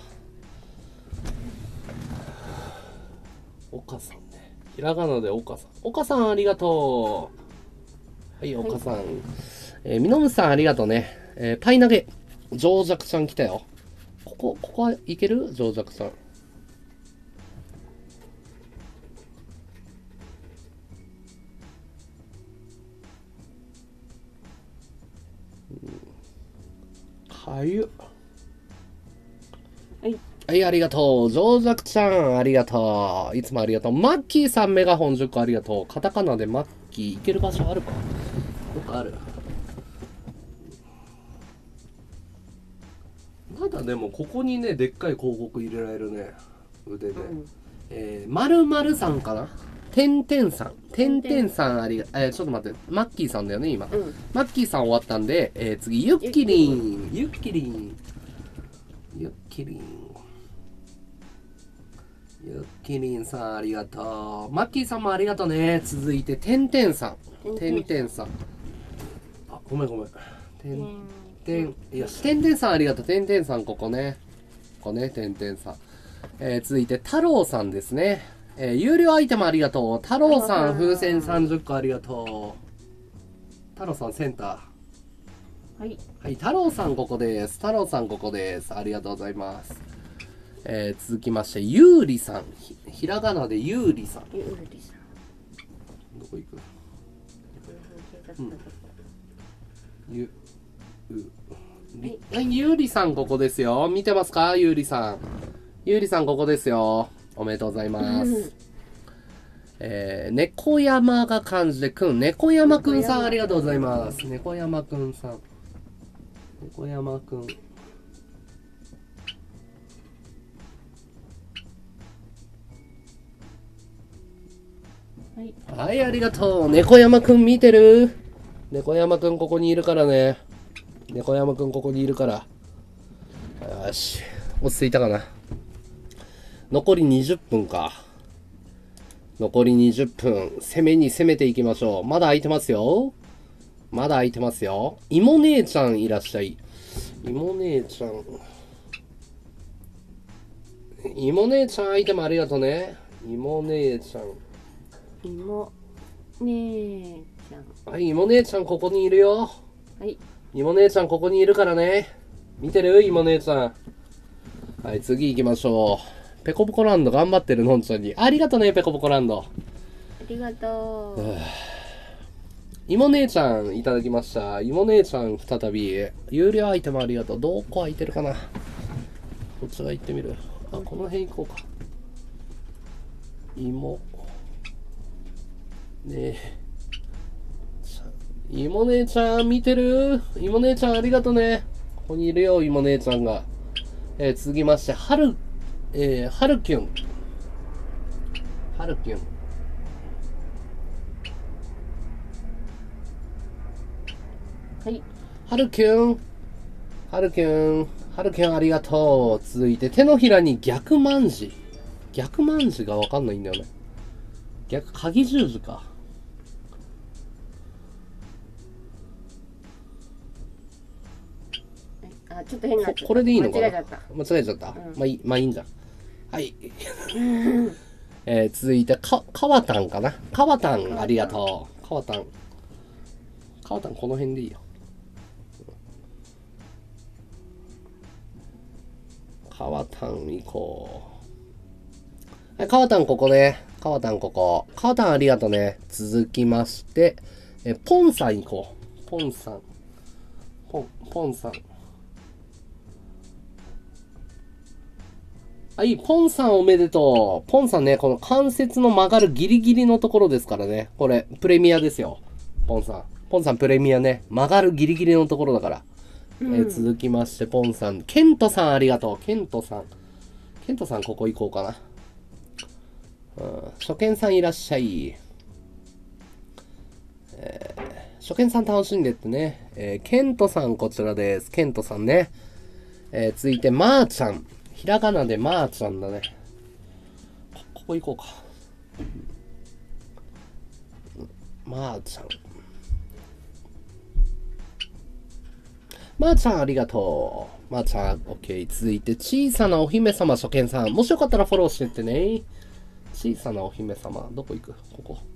岡さんね。ひらがなで岡さん。岡さんありがとう。はい、岡さん。はい、えー、みのむさんありがとうね。えー、パイ投げ。情弱ちゃん来たよ。ここ、ここはいける？情弱さん。かゆ。 はい。 はい、ありがとう。情弱ちゃん、ありがとう。いつもありがとう。マッキーさん、メガホンじゅっこありがとう。カタカナでマッキー、いける場所あるか？どっかある？まだでも、ここにね、でっかい広告入れられるね。腕で。うん、えー、まるまるさんかな？てんてんさん。てんてんさんありが、えー、ちょっと待って。マッキーさんだよね、今。うん、マッキーさん終わったんで、えー、次、ゆっきりん。ゆっきりん。ゆっきりん。ゆっきりんさんありがとう。マッキーさんもありがとうね。続いて、てんてんさん。てんてんさん。あ、ごめんごめん。てんてん。いや、てんてんさんありがとう。てんてんさんここね。ここね、てんてんさん。えー、続いて、太郎さんですね。えー、有料アイテムありがとう。太郎さん、風船さんじゅっこありがとう。太郎さん、センター。はい。はい、太郎さんここです。太郎さんここです。ありがとうございます。えー、続きまして、ゆうりさん。ひ、ひらがなでゆうりさん。 ゆうりさん。 どこ行く？うん、ゆ、う、り。はい、ゆうりさんここですよ。見てますか？ゆうりさん。ゆうりさんここですよ。おめでとうございます。えー、猫山が漢字でくん。猫山くんさんありがとうございます。猫山くんさん。猫山くん。はい、はい、ありがとう。猫山くん見てる？猫山くんここにいるからね。猫山くんここにいるから。よし。落ち着いたかな。残りにじゅっぷんか。残りにじゅっぷん。攻めに攻めていきましょう。まだ空いてますよ。 まだ空いてますよ。芋姉ちゃんいらっしゃい。芋姉ちゃん。芋姉ちゃんアイテムありがとうね。芋姉ちゃん。 芋姉ちゃん。 はい、芋姉ちゃんここにいるよ。 はい。 芋姉ちゃんここにいるからね。見てる芋姉ちゃん。はい、次行きましょう。ペコポコランド頑張ってるのんちゃんに。ありがとうね、ペコポコランド。 ありがとう。 芋姉ちゃんいただきました。芋姉ちゃん再び。有料アイテムありがとう。どこ空いてるかな。こっちが行ってみる。あ、この辺行こうか。芋。ねえ。芋姉ちゃん見てる？芋姉ちゃんありがとうね。ここにいるよ、芋姉ちゃんが。えー、続きまして、はる、えー、はるきゅん。はるきゅん。 はい。 はるきゅん。はるきゅん。はるきゅんありがとう。続いて、手のひらに逆万字。逆万字がわかんないんだよね。逆、鍵十字か。 あ、ちょっと変な。 こ, これでいいのかな。 間違えちゃった。 間違えちゃった。うん、まあいい、まあいいんじゃん。はい。えー、続いて、か、かわたんかな。かわたんありがとう。かわたん。かわたんこの辺でいいよ。かわたん行こう。はい、かわたんここね。かわたんここ。かわたんありがとうね。続きまして、え、ポンさん行こう。ポンさん。ポン、ポンさん。はい、ポンさんおめでとう。ポンさんね、この関節の曲がるギリギリのところですからね。これ、プレミアですよ。ポンさん。ポンさんプレミアね。曲がるギリギリのところだから。うん、えー、続きまして、ポンさん。ケントさんありがとう。ケントさん。ケントさんここ行こうかな。うん、初見さんいらっしゃい。えー、初見さん楽しんでってね。えー、ケントさんこちらです。ケントさんね。えー、続いて、まーちゃん。ひらがなでまーちゃんだね。ここ行こうか。まーちゃん。まーちゃんありがとう。まーちゃん、オッケー。続いて、小さなお姫様初見さん。もしよかったらフォローしてってね。小さなお姫様。どこ行く？ここ。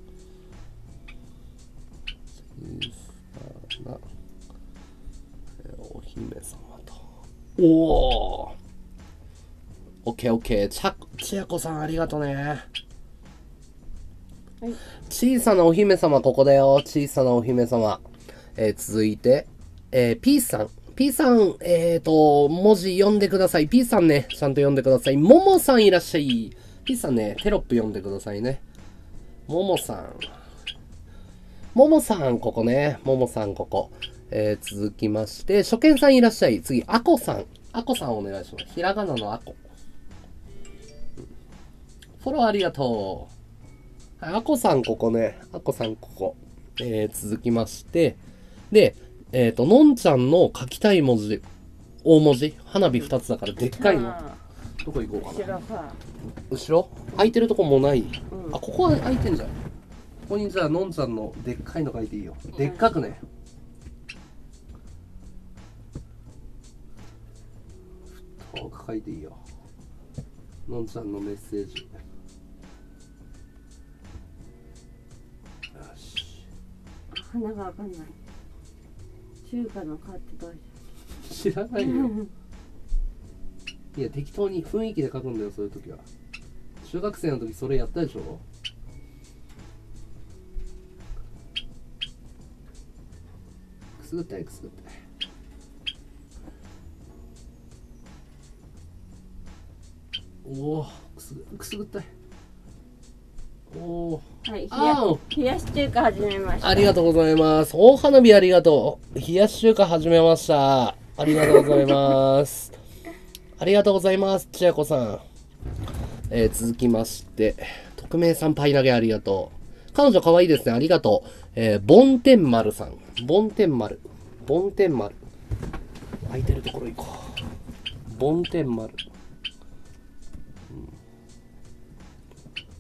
小さなお姫様と。おー。オッケーオッケー。ちゃ、ちやこさんありがとうね。はい、小さなお姫様ここだよ。小さなお姫様。えー、続いて、えー、P さん。P さん、えーと、文字読んでください。P さんね、ちゃんと読んでください。ももさんいらっしゃい。P さんね、テロップ読んでくださいね。ももさん。ももさん、ここね。ももさん、ここ。えー、続きまして、初見さんいらっしゃい。次、あこさん。あこさんお願いします。ひらがなのあこ。フォローありがとう。はい、あこさんここね。あこさんここ。えー、続きまして。で、えっ、ー、と、のんちゃんの書きたい文字。大文字。花火二つだからでっかいの。どこ行こうかな。後ろ後ろ空いてるとこもない、うん、あ、ここは空いてんじゃん。ここにじゃあ、のんちゃんのでっかいの書いていいよ。でっかくね。太く書いていいよ。のんちゃんのメッセージ。 花がわかんない。中華のカーってどう知らないよ。いや、適当に雰囲気で書くんだよ、そういう時は。中学生の時それやったでしょ。くすぐったいくすぐったい。おお、くすぐくすぐったい。おお。 はい、冷やし中華始めました。 ありがとうございます。大花火ありがとう。冷やし中華始めました。ありがとうございます。ありがとうございます、ちやこさん。えー、続きまして、匿名さんパイ投げありがとう。彼女可愛いですね、ありがとう。えー、ボンテンマルさん。ボンテンマル。ボンテンマル。空いてるところ行こう。ボンテンマル。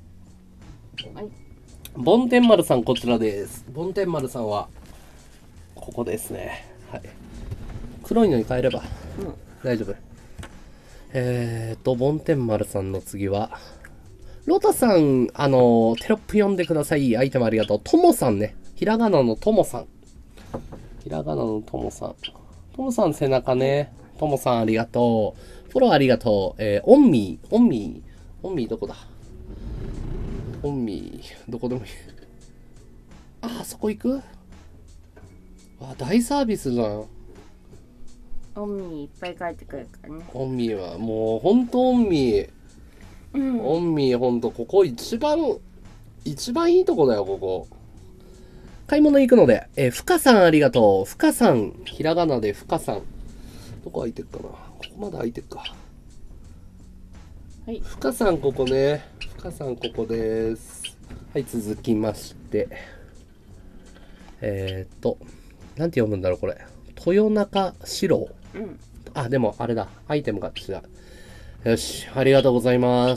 うん、はい。ボンテンマルさんこちらです。ボンテンマルさんは、 ここですね。はい。黒いのに変えればうん大丈夫。えーと、ボンテンマルさんの次は、ロタさん、あの、テロップ読んでください。アイテムありがとう。ともさんね。ひらがなのともさん。ひらがなのともさん。ともさん背中ね。ともさんありがとう。フォローありがとう。えー、オンミー、オンミー、オンミーどこだ？オンミー、どこでもいい。あ、あそこ行く？わ、大サービスじゃん。 オンミーいっぱい書いてくるからね。 オンミーは、もう、ほんとオンミー。 うん。 オンミーほんと、ここ一番、一番いいとこだよ、ここ。買い物行くので、えー、ふかさんありがとう。ふかさん、ひらがなでふかさん。どこ空いてるかな？ここまだ空いてるか。 はい。 ふかさん、ここね。ふかさん、ここです。はい、続きまして。えー、っと、なんて読むんだろう、これ。豊中四郎。 うん。 あ、でも、あれだ。アイテムが違う。よし、ありがとうございます。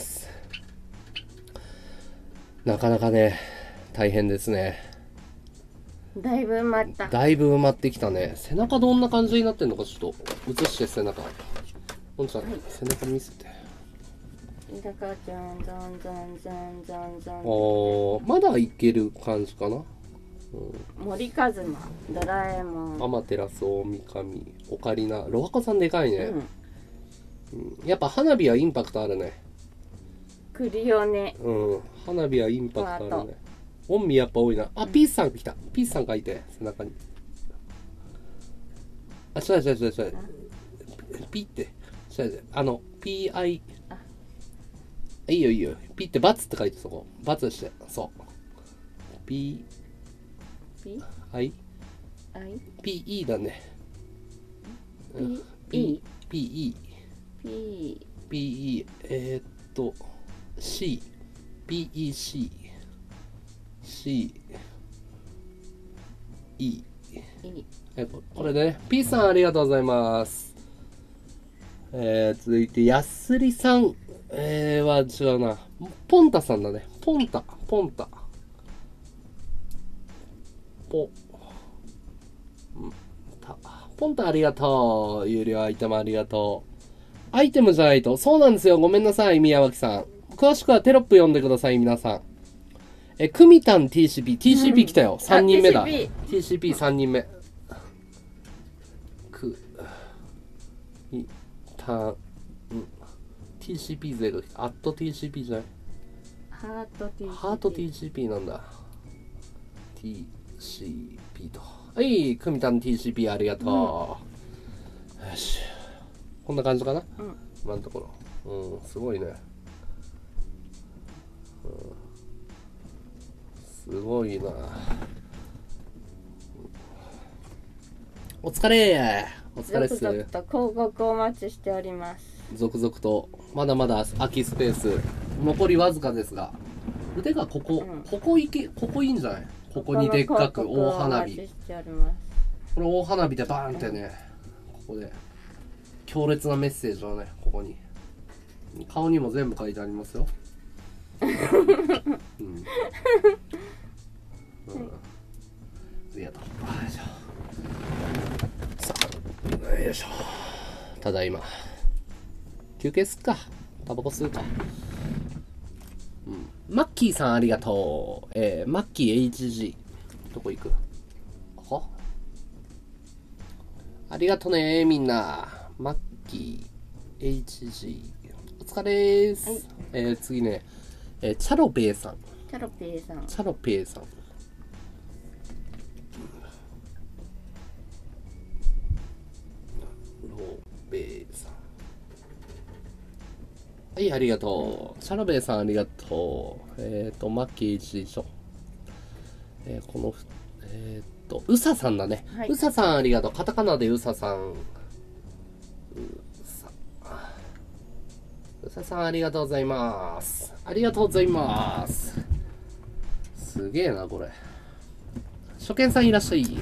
なかなかね、大変ですね。 だいぶ埋まった。 だいぶ埋まってきたね。背中どんな感じになってんのかちょっと映して背中。ほんちゃん、背中見せて。 だからじゃんじゃんじゃんじゃんじゃんじゃん。 おー、まだいける感じかな。 森一馬、ドラえもん。 アマテラス、大神、オカリナ。ロハコさんでかいね、 うんうん。やっぱ花火はインパクトあるね。 クリオネ。 うん。花火はインパクトあるね。オンミやっぱ多いな。あ、ピースさん来た。ピースさん書いて、背中に。あ、違う違う違う違う。ピって。違う違う。あの、ピーアイ。いいよいいよ。ピってバツって書いてそこ。バツして。そう。ピー。 ピはい。 アイピーイー だね。 ピーイーピーイー。 P ピーイー。えー、っと、C。ピーイーシー。C。E。 E はい、これでね。P さんありがとうございます。えー、続いて、やすりさん。えー、は違うな。ポンタさんだね。ポンタ。ポンタ。ポ。んた。ポンタありがとう。有料アイテムありがとう。アイテムじゃないと。そうなんですよ。ごめんなさい、宮脇さん。詳しくはテロップ読んでください、皆さん。え、クミタン ティーシーピー。ティーシーピー 来たよ。さんにんめだ。ティーシーピーさん 人目。く、み、たん、ティーシーピー 勢が来た。アット ティーシーピー じゃない？ ハート ティーシーピー。 ハート ティーシーピー なんだ。ティーシーピー と。はい、クミタン ティーシーピー ありがとう。うん、よし。こんな感じかな？うん。今のところ。うん、すごいね。うん、すごいな。お疲れお疲れっす。 続々と広告をお待ちしております。 続々とまだまだ空きスペース残りわずかですが、腕がここ、うん、ここいけここいいんじゃない？ここにでっかく大花火。これ大花火でバーンってね、うん、ここで強烈なメッセージをね、ここに顔にも全部書いてありますよ。うん、うん、ありがとう。さあ、よいしょ。ただいま休憩すっか。タバコ吸うか。うん。マッキーさんありがとう。えー、マッキー エイチジー。どこ行く？は？ありがとねみんな。マッキー エイチジー。お疲れーす。はい、えー、次ね、えー、チャロペイさん。 チャロペイさん。 チャロペイさん。ロペイさん。はい、ありがとう。シャロベイさんありがとう。えっ、ー、と、マッキー一緒。えー、この、えっ、ー、と、うささんだね。はい、うささんありがとう。カタカナでうささん。うさ。うささんありがとうございます。ありがとうございます。すげえな、これ。初見さんいらっしゃい。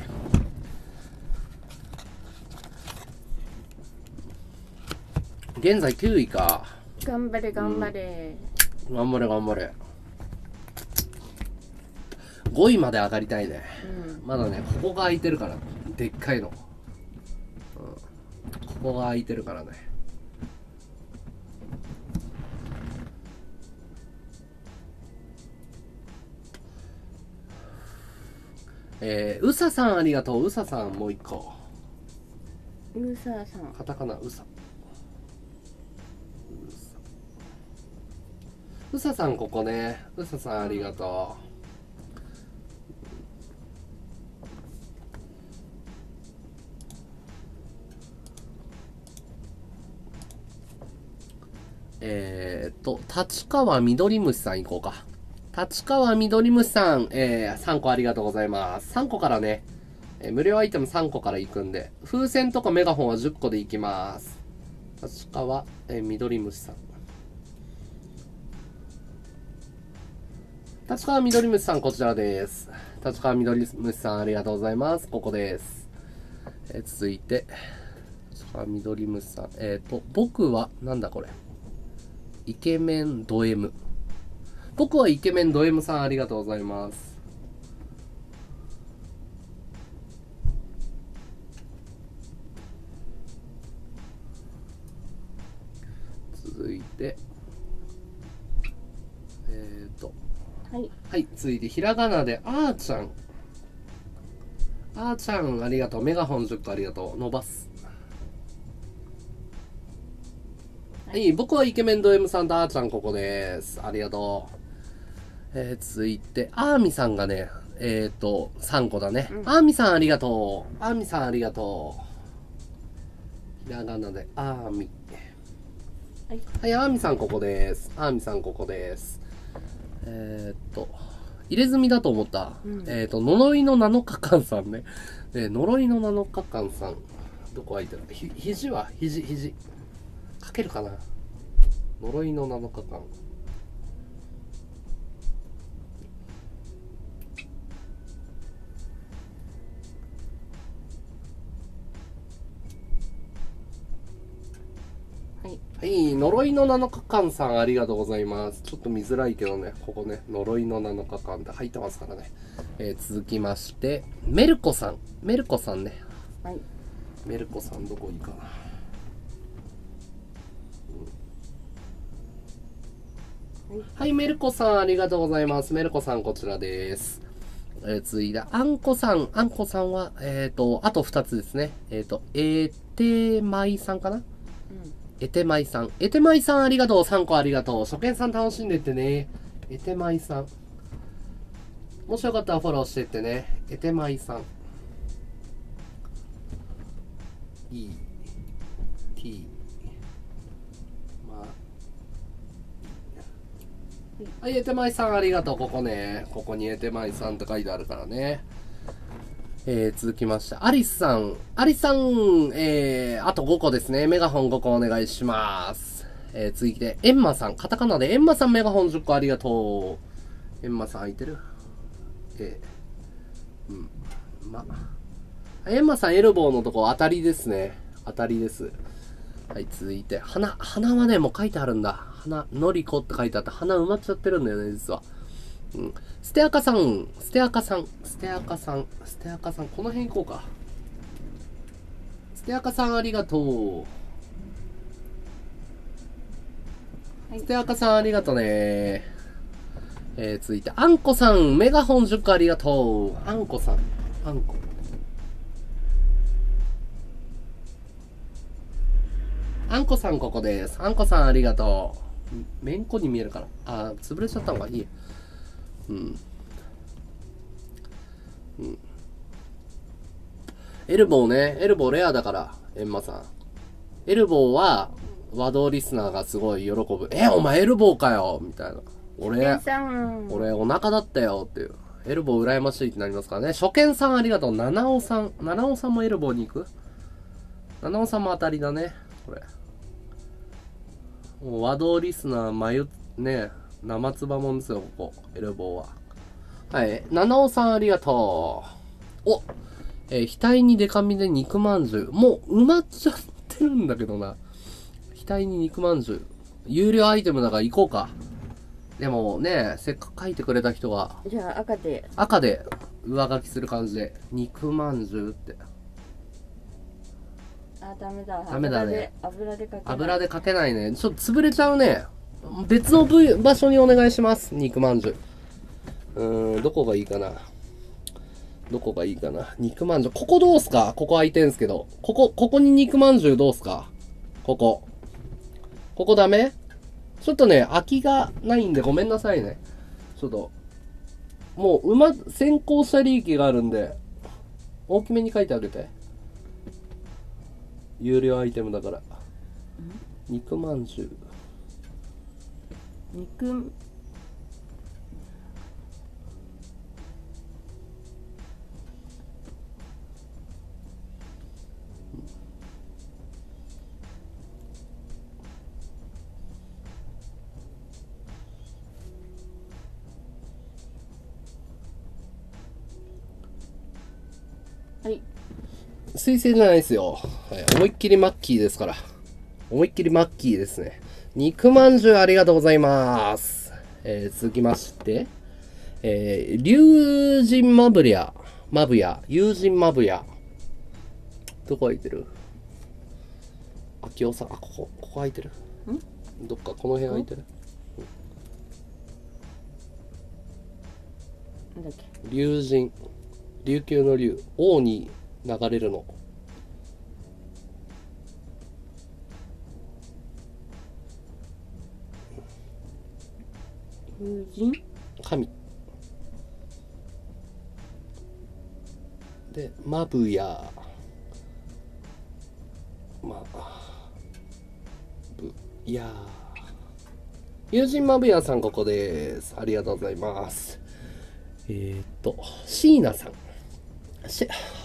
現在きゅういか。 頑張れ頑張れ、 うん、頑張れ頑張れ。ごいまで上がりたいね、うん、まだねここが空いてるから。 でっかいの、うん、ここが空いてるからね。えー、うささんありがとう。うささんもう一個。 うささん。 カタカナうさ。うささんここね。うささんありがとう。えー、っと、立川みどり虫さん行こうか。立川みどり虫さん、えー、さんこありがとうございます。さんこからね、えー、無料アイテムさんこから行くんで、風船とかメガホンはじゅっこで行きます。立川、えー、みどり虫さん。立川みどり虫さん、こちらです。立川みどり虫さん、ありがとうございます。ここです。えー、続いて、立川みどり虫さん。えっ、ー、と、僕は、なんだこれ。イケメンド M。僕はイケメンド M さん、ありがとうございます。続いて、えっ、ー、と、 はい。 はい、続いて、ひらがなで、あーちゃん。あーちゃん、ありがとう。メガホンじゅっこありがとう。伸ばす。はい、僕はイケメンド M さんとあーちゃん、ここです。ありがとう。えー、続いて、あーみさんがね、えっ、ー、と、さんこだね。うん、あーみさん、ありがとう。あーみさん、ありがとう。ひらがなで、あーみ。はい、はい、あーみさん、ここです。あーみさん、ここです。えっ、ー、と、入れ墨だと思った。うん、えっ、ー、と、呪いのなのかかんさんね。えー、呪いのなのかかんさん。どこ空いてる？ひ、肘は肘、肘。書けるかな？呪いのなのかかん。はい、呪いのなのかかんさん、ありがとうございます。ちょっと見づらいけどね、ここね、呪いのなのかかんって入ってますからね。えー、続きまして、メルコさん。メルコさんね。はい。メルコさん、どこいいかな。うん、はい、メルコさん、ありがとうございます。メルコさん、こちらです。えー、続いて、あんこさん。あんこさんは、えっ、ー、と、あとふたつですね。えっ、ー、と、えてまいさんかな。えてまいさん。えてまいさんありがとう。さんこありがとう。初見さん楽しんでってね。えてまいさん。もしよかったらフォローしてってね。えてまいさん。E、T、まあ。はい、えてまいさんありがとう。ここね。ここにえてまいさんって書いてあるからね。えー、続きまして、アリスさん。アリスさん、えー、あとごこですね。メガホンごこお願いします。えー、続いて、エンマさん。カタカナでエンマさんメガホンじゅっこありがとう。エンマさん空いてる？えー、うん。ま。エンマさんエルボーのとこ当たりですね。当たりです。はい、続いて、花。花はね、もう書いてあるんだ。花、のりこって書いてあって、花埋まっちゃってるんだよね、実は。うん。ステアカさん、ステアカさん、ステアカさん、ステアカさん、この辺行こうか。ステアカさんありがとう。はい、ステアカさんありがとうね。えー、続いて、あんこさん、メガホンじゅっこありがとう。あんこさん、あんこ。あんこさんここです。あんこさんありがとう。めんこに見えるかな。あー、潰れちゃった方がいい。うん。うん。エルボーね。エルボーレアだから、エンマさん。エルボーは、和道リスナーがすごい喜ぶ。え、お前エルボーかよみたいな。俺、俺お腹だったよっていう。エルボー羨ましいってなりますからね。初見さんありがとう。七尾さん。七尾さんもエルボーに行く？七尾さんも当たりだね。これ。もう和道リスナー、まゆ、ね、生つばもんですよ、ここ。エルボーは。はい。七尾さんありがとう。おえー、額にデカミで肉まんじゅう。もう埋まっちゃってるんだけどな。額に肉まんじゅう。有料アイテムだから行こうか。でもね、せっかく書いてくれた人が。 じゃあ赤で。 赤で上書きする感じで。肉まんじゅうって。 あ、ダメだ。 ダメだね。 油で、油でかけない。 油でかけないね。ちょっと潰れちゃうね。別の部位場所にお願いします。肉まんじゅう。うーん、どこがいいかな。どこがいいかな。肉まんじゅう。ここどうすか？ここ空いてんすけど。ここ、ここに肉まんじゅうどうすか？ここ。ここダメ？ちょっとね、空きがないんでごめんなさいね。ちょっと。もう、うま、先行した利益があるんで、大きめに書いてあげて。有料アイテムだから。肉まんじゅう。 肉、はい。 水星じゃないですよ。はい、思いっきりマッキーですから。思いっきりマッキーですね。肉まんじゅうありがとうございます。えー、続きまして、えー、龍神まぶりゃ、まぶや、友人まぶや。どこ空いてる？あきおさん、あ、ここ、ここ空いてる？ん？どっかこの辺空いてる？ なんだっけ？ 龍神、琉球の龍、王に流れるの。 友人？ 神。で、まぶや、まあ、ぶ、いやー。友人まぶやさんここです。ありがとうございます。えーっと、椎名さん。し、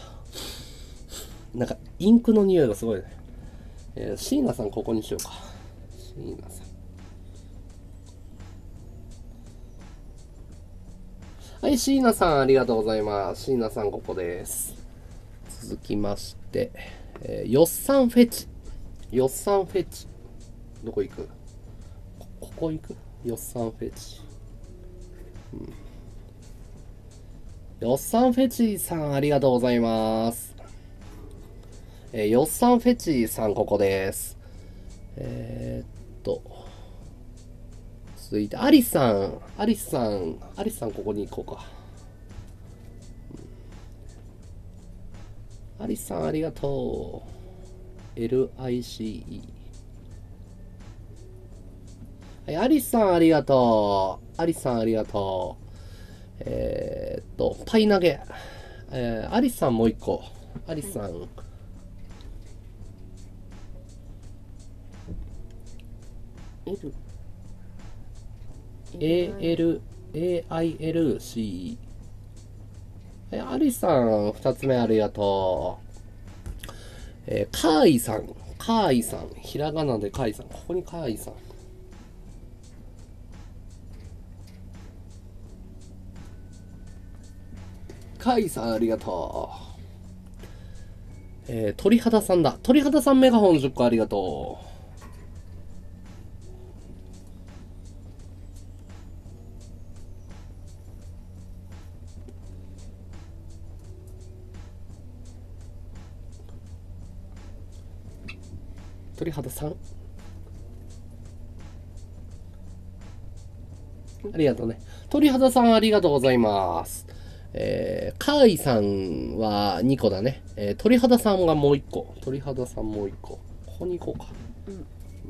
なんか、インクの匂いがすごいね。えー、椎名さんここにしようか。椎名さん。はい、椎名さんありがとうございます。椎名さんここです。続きまして、えー、よっさんフェチ。よっさんフェチ。どこ行く？こ、ここ行く？よっさんフェチ。うん。よっさんフェチさんありがとうございます。えー、よっさんフェチさんここです。えー、っと、続いて、アリスさん、アリスさん、アリスさんここに行こうか。アリスさんありがとう。エルアイシーイー。はい、アリスさんありがとう。アリスさんありがとう。えー、っと、パイ投げ。えー、アリスさんもう一個。アリスさん。 L。 エーエル、エーアイエルシー。はい、アリスさん、二つ目ありがとう。えー、カーイさん。カーイさん。ひらがなでカーイさん。ここにカーイさん。カイさんありがとう。えー、鳥肌さんだ。鳥肌さんメガホンじゅっこありがとう。鳥肌さんありがとうね。鳥肌さんありがとうございます。えー、カーイさんはにこだね。えー、鳥肌さんがもういっこ。鳥肌さんもういっこ。ここに行こうか。うん。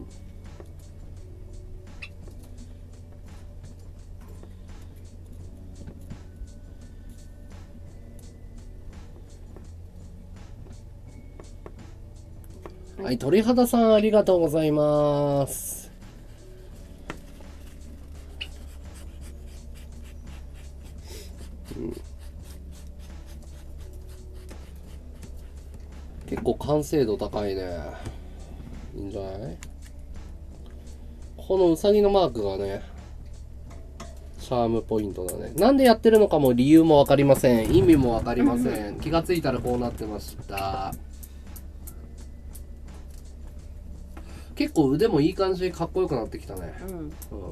はい、鳥肌さんありがとうございます。うん、結構完成度高いね。いいんじゃない？このウサギのマークがね、シャームポイントだね。なんでやってるのかも理由もわかりません。意味もわかりません。気がついたらこうなってました。結構腕もいい感じでかっこよくなってきたね。うん。うん、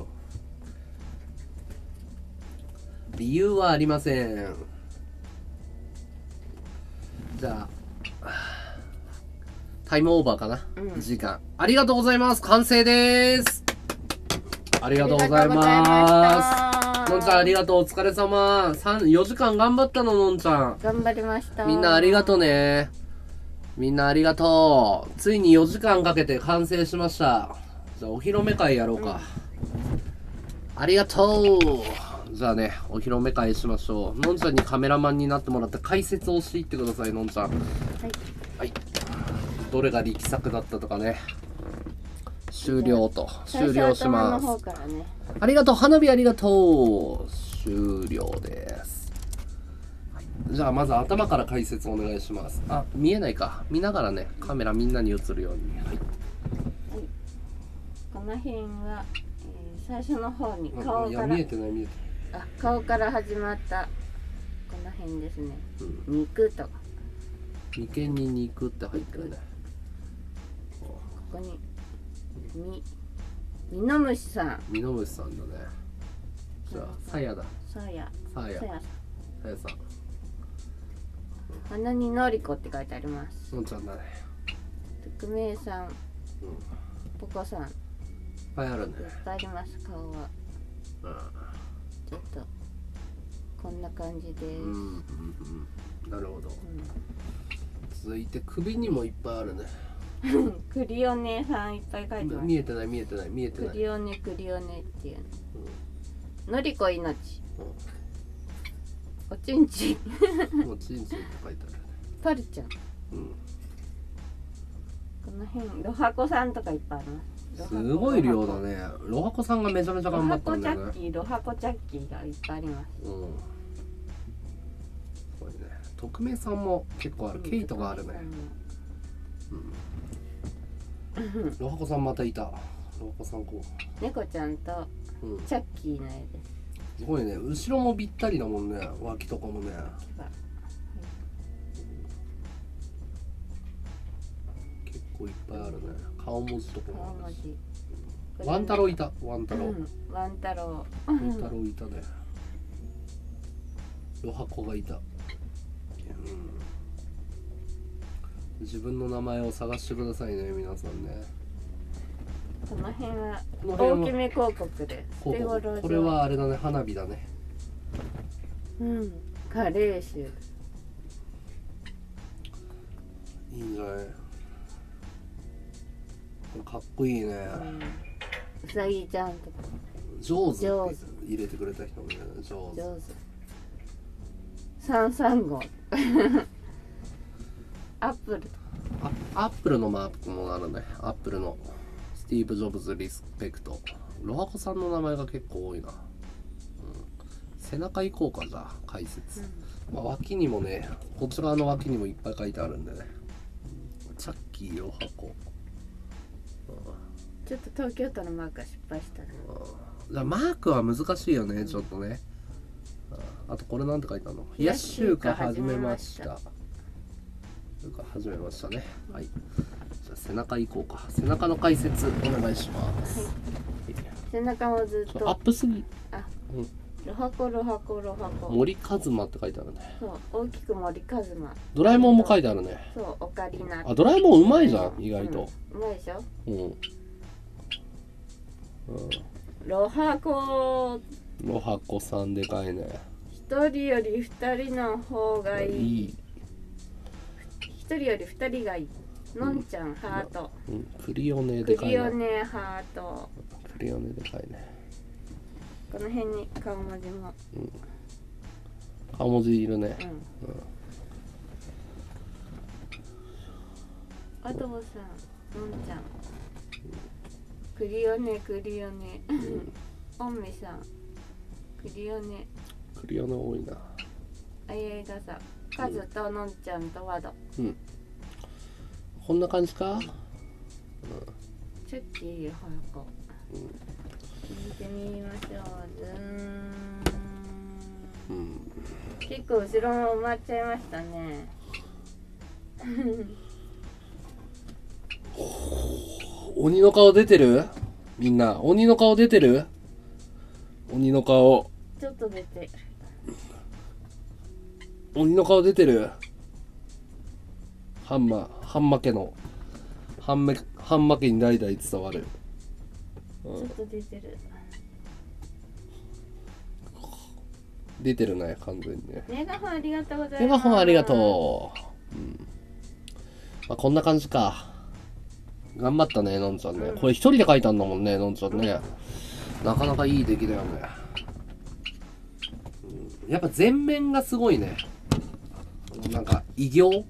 理由はありません。じゃあ、 タイムオーバーかな、 うん時間。ありがとうございます。完成です。ありがとうございありがとうございます。 ましたのんちゃんありがとう。お疲れ様。さん、よじかん頑張ったの、のんちゃん。 頑張りました。 みんなありがとうね。みんなありがとう。ついによじかんかけて完成しました。じゃあお披露目会やろうか。うん、ありがとう。じゃあね、お披露目会しましょう。のんちゃんにカメラマンになってもらって解説をしていってください、のんちゃん。はい。はい。どれが力作だったとかね。終了と。終了します。 最初頭の方からね。 ありがとう。花火ありがとう。終了です。じゃあまず頭から解説お願いします。あ、見えないか。見ながらね、カメラみんなに映るように。はい。はい、 この辺は、えー、最初の方に顔から。 いや、見えてない見えてない。あ、顔から始まったこの辺ですね。うん、肉とか。 眉間に肉って入ってるね。 ここにみ、ミノムシさん。 ミノムシさんだね。じゃあ、さやだ。 さや。 さや。さやさん。 鼻にのりこって書いてあります。 のんちゃんだね。 匿名さん。うん、ポコさん。いっぱいあるね。 いっぱいあります、顔は。うん、ちょっと、こんな感じです。うん、うん、 うん。なるほど。うん、続いて、首にもいっぱいあるね。 クリオネさんいっぱい書いてます。 見えてない見えてない見えてない。 クリオネクリオネっていう、うん、のりこ命、うん、おちんちんおちんちんって書いてある。 パルちゃん、うん、この辺ロハコさんとかいっぱいあります。 すごい量だね。ロハコさんがめちゃめちゃ頑張ったんだよね。 ロハコチャッキーロハコチャッキーがいっぱいあります。うん、すごいね。匿名さんも結構ある。ケイトがあるね。ロハコさんまたいた。ロハコさんこう。 猫ちゃんとチャッキーの絵です。 すごいね。後ろもぴったりだもんね。脇とかもね。結構いっぱいあるね。顔文字とかもあるし。ワン太郎いた。ワン太郎。 ワン太郎。 ワン太郎いたね。ロハコがいた。自分の名前を探してくださいね、皆さんね。 この辺は大きめ広告です。 これはあれだね、花火だね。 うん、カレー臭。 いいんじゃない。かっこいいね。 うさぎちゃんとか。 上手って入れてくれた人もいるね。上手。上手。 三三五。アップルあ、アップルのマークもあるね。アップルのスティーブ・ジョブズ・リスペクト。ロハコさんの名前が結構多いな。うん、背中行こうか、じゃあ解説、うん、まあ、脇にもね、こちらの脇にもいっぱい書いてあるんでね。チャッキー、ロハコ、 うん、ちょっと東京都のマークが失敗したね。 うん、マークは難しいよね、ちょっとね。うん、あとこれなんて書いてあるの。冷やし中華始めました。始めましたね。はい。じゃあ背中行こうか。背中の解説お願いします。はい、 背中もずっと。 アップすぎ。あ、 うん。ロハコロハコロハコ。 森一馬って書いてあるね。 そう、大きく森一馬。 ドラえもんも書いてあるね。 そう、オカリナ。 あ、ドラえもんうまいじゃん、意外と。 うまいでしょ。うん。うん。 ロハコ。 ロハコさんでかいね。 一人より二人の方がいい。いい。一人より二人がいい。のんちゃん、うん、ハート、 うん、クリオネでかいな。 クリオネハート。 クリオネでかいね。 この辺に顔文字も、 うん、顔文字いるね。 アドボさん、のんちゃん、クリオネクリオネ、オンメさん、クリオネ。 クリオネ多いな。 あやいがさ、カズとのんちゃんとワド。うん。 こんな感じか。うん、 チェッキー、早く。うん。見てみましょう。ずーん。うん。結構後ろも埋まっちゃいましたね。 鬼の顔出てる？みんな鬼の顔出てる？鬼の顔。 ちょっと出てる。 鬼の顔出てる？ハンマー、ハンマ家の半目半負けに代々伝わる。 ちょっと出てる。 出てるね、完全にね。 メガホンありがとうございます。 メガホンありがとう。うん、まあ、こんな感じか。頑張ったね、のんちゃんね。これ一人で書いたんだもんね、のんちゃんね。なかなかいい出来だよね。うん、やっぱ全面がすごいね。なんか異形。うん、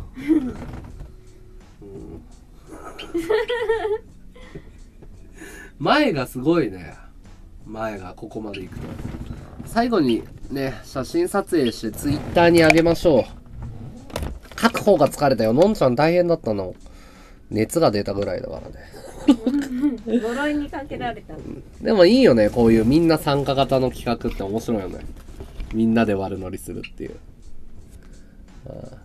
前がすごいね。前がここまで行くと。最後にね、写真撮影してツイッターにあげましょう。書く方が疲れたよ。のんちゃん大変だったの。熱が出たぐらいだからね。 呪いにかけられた。 でもいいよね、こういうみんな参加型の企画って面白いよね。みんなで悪乗りするっていう。ああ、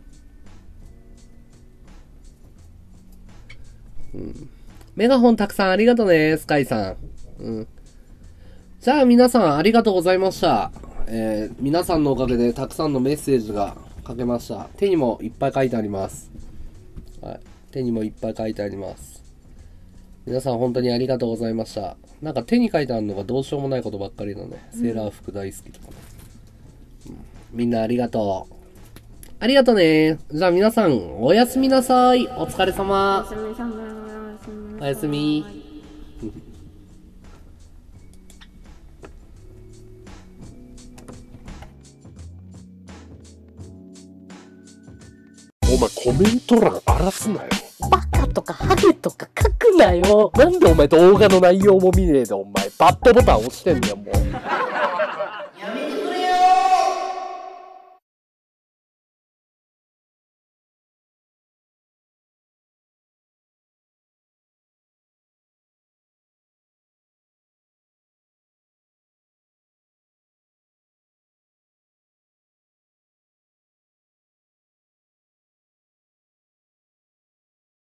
うん、メガホンたくさんありがとね、スカイさん。うん。じゃあ皆さんありがとうございました。えー、皆さんのおかげでたくさんのメッセージが書けました。手にもいっぱい書いてあります。はい。手にもいっぱい書いてあります。皆さん本当にありがとうございました。なんか手に書いてあるのがどうしようもないことばっかりだね。セーラー服大好きとかね。うん、みんなありがとう。ありがとうね。じゃあ皆さんおやすみなさい。お疲れ様。 おやすみさま。 おやすみ。お前コメント欄荒らすなよ。バカとかハゲとか書くなよ。なんでお前動画の内容も見ねえでお前バッドボタン押してんだよもう。